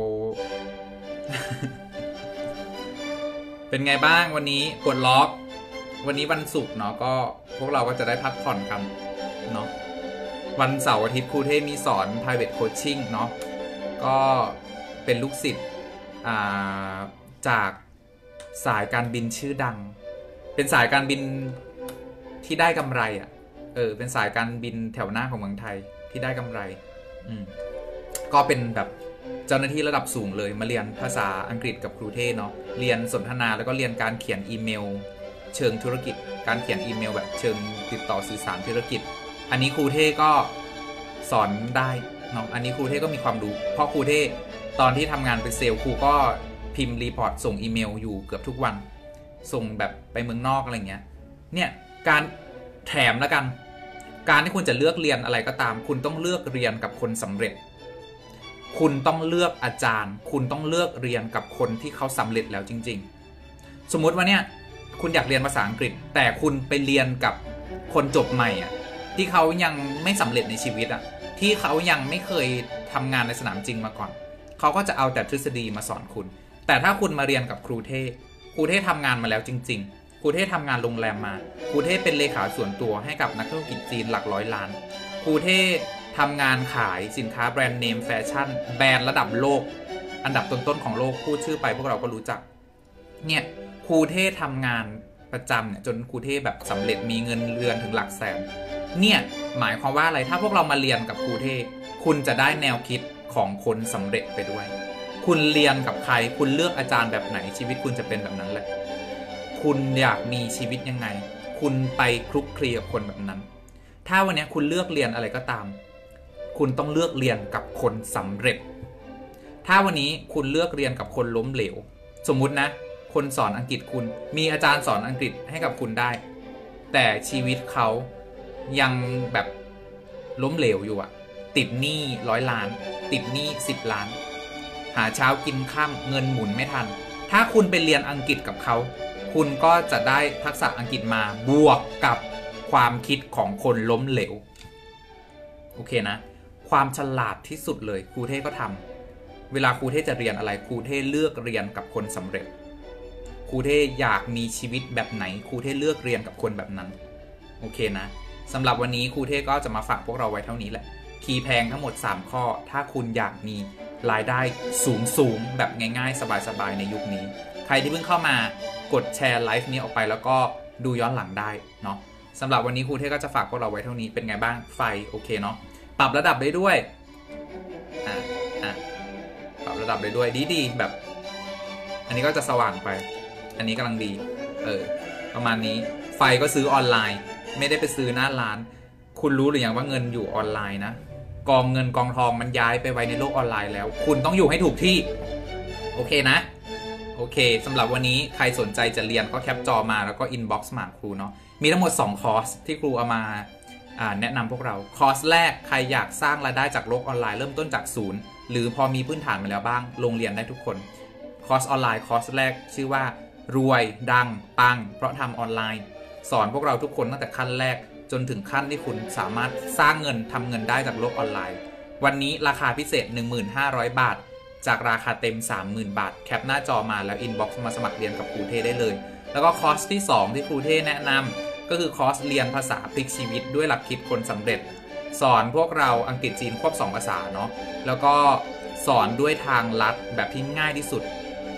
เป็นไงบ้างวันนี้ปลดล็อกวันนี้วันศุกร์เนาะก็พวกเราก็จะได้พักผ่อนกันเนาะวันเสาร์อาทิตย์ครูเทพมีสอน private coaching เนาะก็เป็นลูกศิษย์จากสายการบินชื่อดังเป็นสายการบินที่ได้กำไรอ่ะเออเป็นสายการบินแถวหน้าของเมืองไทยที่ได้กำไรอืมก็เป็นแบบเจ้าหน้าที่ระดับสูงเลยมาเรียนภาษาอังกฤษกับครูเทพเนาะเรียนสนทนาแล้วก็เรียนการเขียนอีเมลเชิงธุรกิจการเขียนอีเมลแบบเชิงติดต่อสื่อสารธุรกิจอันนี้ครูเทพก็สอนได้เนาะอันนี้ครูเทพก็มีความรู้เพราะครูเทพตอนที่ทำงานเป็นเซลล์ครูก็พิมพ์รีพอร์ตส่งอีเมลอยู่เกือบทุกวันส่งแบบไปเมืองนอกอะไรเงี้ยเนี่ยการแถมแล้วกันการที่คุณจะเลือกเรียนอะไรก็ตามคุณต้องเลือกเรียนกับคนสำเร็จคุณต้องเลือกอาจารย์คุณต้องเลือกเรียนกับคนที่เขาสำเร็จแล้วจริงๆสมมุติว่าเนี่ยคุณอยากเรียนภาษาอังกฤษแต่คุณไปเรียนกับคนจบใหม่อ่ะที่เขายังไม่สำเร็จในชีวิตอ่ะที่เขายังไม่เคยทำงานในสนามจริงมาก่อนเขาก็จะเอาแต่ทฤษฎีมาสอนคุณแต่ถ้าคุณมาเรียนกับครูเทพครูเทพทำงานมาแล้วจริงๆครูเทพทำงานโรงแรมมาครูเทพเป็นเลขาส่วนตัวให้กับนักธุรกิจจีนหลักร้อยล้านครูเทพทำงานขายสินค้าแบรนด์เนมแฟชั่นแบรนด์ระดับโลกอันดับต้นๆของโลกพูดชื่อไปพวกเราก็รู้จักเนี่ยครูเทพทำงานประจำเนี่ยจนครูเทพแบบสำเร็จมีเงินเดือนถึงหลักแสนเนี่ยหมายความว่าอะไรถ้าพวกเรามาเรียนกับครูเทพคุณจะได้แนวคิดของคนสำเร็จไปด้วยคุณเรียนกับใครคุณเลือกอาจารย์แบบไหนชีวิตคุณจะเป็นแบบนั้นแหละคุณอยากมีชีวิตยังไงคุณไปคลุกคลีกับคนแบบนั้นถ้าวันนี้คุณเลือกเรียนอะไรก็ตามคุณต้องเลือกเรียนกับคนสำเร็จถ้าวันนี้คุณเลือกเรียนกับคนล้มเหลวสมมุตินะคนสอนอังกฤษคุณมีอาจารย์สอนอังกฤษให้กับคุณได้แต่ชีวิตเขายังแบบล้มเหลวอยู่อะติดหนี้ร้อยล้านติดหนี้สิบล้านหาเช้ากินค่ำเงินหมุนไม่ทันถ้าคุณไปเรียนอังกฤษกับเขาคุณก็จะได้ทักษะอังกฤษมาบวกกับความคิดของคนล้มเหลวโอเคนะความฉลาดที่สุดเลยครูเทพก็ทำเวลาครูเทพจะเรียนอะไรครูเทพเลือกเรียนกับคนสำเร็จครูเทพอยากมีชีวิตแบบไหนครูเทพเลือกเรียนกับคนแบบนั้นโอเคนะสำหรับวันนี้ครูเทพก็จะมาฝากพวกเราไว้เท่านี้แหละคีย์แพงทั้งหมดสามข้อถ้าคุณอยากมีรายได้สูงสูงแบบง่ายๆสบายๆในยุคนี้ใครที่เพิ่งเข้ามากดแชร์ไลฟ์นี้ออกไปแล้วก็ดูย้อนหลังได้เนาะสำหรับวันนี้ครูเทพก็จะฝากพวกเราไว้เท่านี้เป็นไงบ้างไฟโอเคเนาะปรับระดับได้ด้วยอ่ะอ่ะปรับระดับได้ด้วยดีๆแบบอันนี้ก็จะสว่างไปอันนี้กำลังดีเออประมาณนี้ไฟก็ซื้อออนไลน์ไม่ได้ไปซื้อหน้าร้านคุณรู้หรือยังว่าเงินอยู่ออนไลน์นะกองเงินกองทองมันย้ายไปไว้ในโลกออนไลน์แล้วคุณต้องอยู่ให้ถูกที่โอเคนะโอเคสำหรับวันนี้ใครสนใจจะเรียนก็แคปจอมาแล้วก็อินบ็อกซ์มาครูเนาะมีทั้งหมดสองคอร์สที่ครูเอามาแนะนำพวกเราคอร์สแรกใครอยากสร้างรายได้จากโลกออนไลน์เริ่มต้นจากศูนย์หรือพอมีพื้นฐานมาแล้วบ้างลงเรียนได้ทุกคนคอร์สออนไลน์คอร์สแรกชื่อว่ารวยดังปังเพราะทำออนไลน์สอนพวกเราทุกคนตั้งแต่ขั้นแรกจนถึงขั้นที่คุณสามารถสร้างเงินทำเงินได้จากโลกออนไลน์วันนี้ราคาพิเศษ หนึ่งพันห้าร้อย บาทจากราคาเต็ม สามหมื่น บาทแคปหน้าจอมาแล้วอินบ็อกซ์มาสมัครเรียนกับครูเทได้เลยแล้วก็คอร์สที่สองที่ครูเทแนะนำก็คือคอร์สเรียนภาษาพลิกชีวิตด้วยหลักคิดคนสำเร็จสอนพวกเราอังกฤษจีนควบสองภาษาเนาะแล้วก็สอนด้วยทางลัดแบบที่ง่ายที่สุด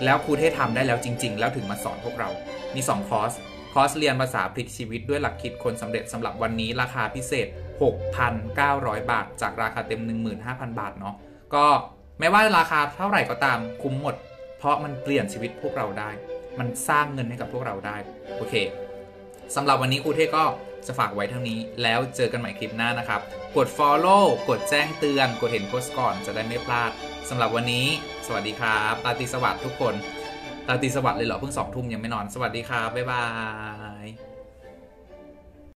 แล้วครูเทศทำได้แล้วจริงๆแล้วถึงมาสอนพวกเรามีสองคอร์สคอร์สเรียนภาษาพลิกชีวิตด้วยหลักคิดคนสำเร็จสำหรับวันนี้ราคาพิเศษ หกพันเก้าร้อย บาทจากราคาเต็ม หนึ่งหมื่นห้าพัน บาทเนาะก็ไม่ว่าราคาเท่าไหร่ก็ตามคุ้มหมดเพราะมันเปลี่ยนชีวิตพวกเราได้มันสร้างเงินให้กับพวกเราได้โอเคสำหรับวันนี้ครูเทศก็จะฝากไว้เท่านี้แล้วเจอกันใหม่คลิปหน้านะครับกด follow กดแจ้งเตือนกดเห็นโพสต์ก่อนจะได้ไม่พลาดสำหรับวันนี้สวัสดีครับราตรีสวัสดิ์ทุกคนราตรีสวัสดิ์เลยเหรอเพิ่งสองทุ่มยังไม่นอนสวัสดีครับบ๊ายบาย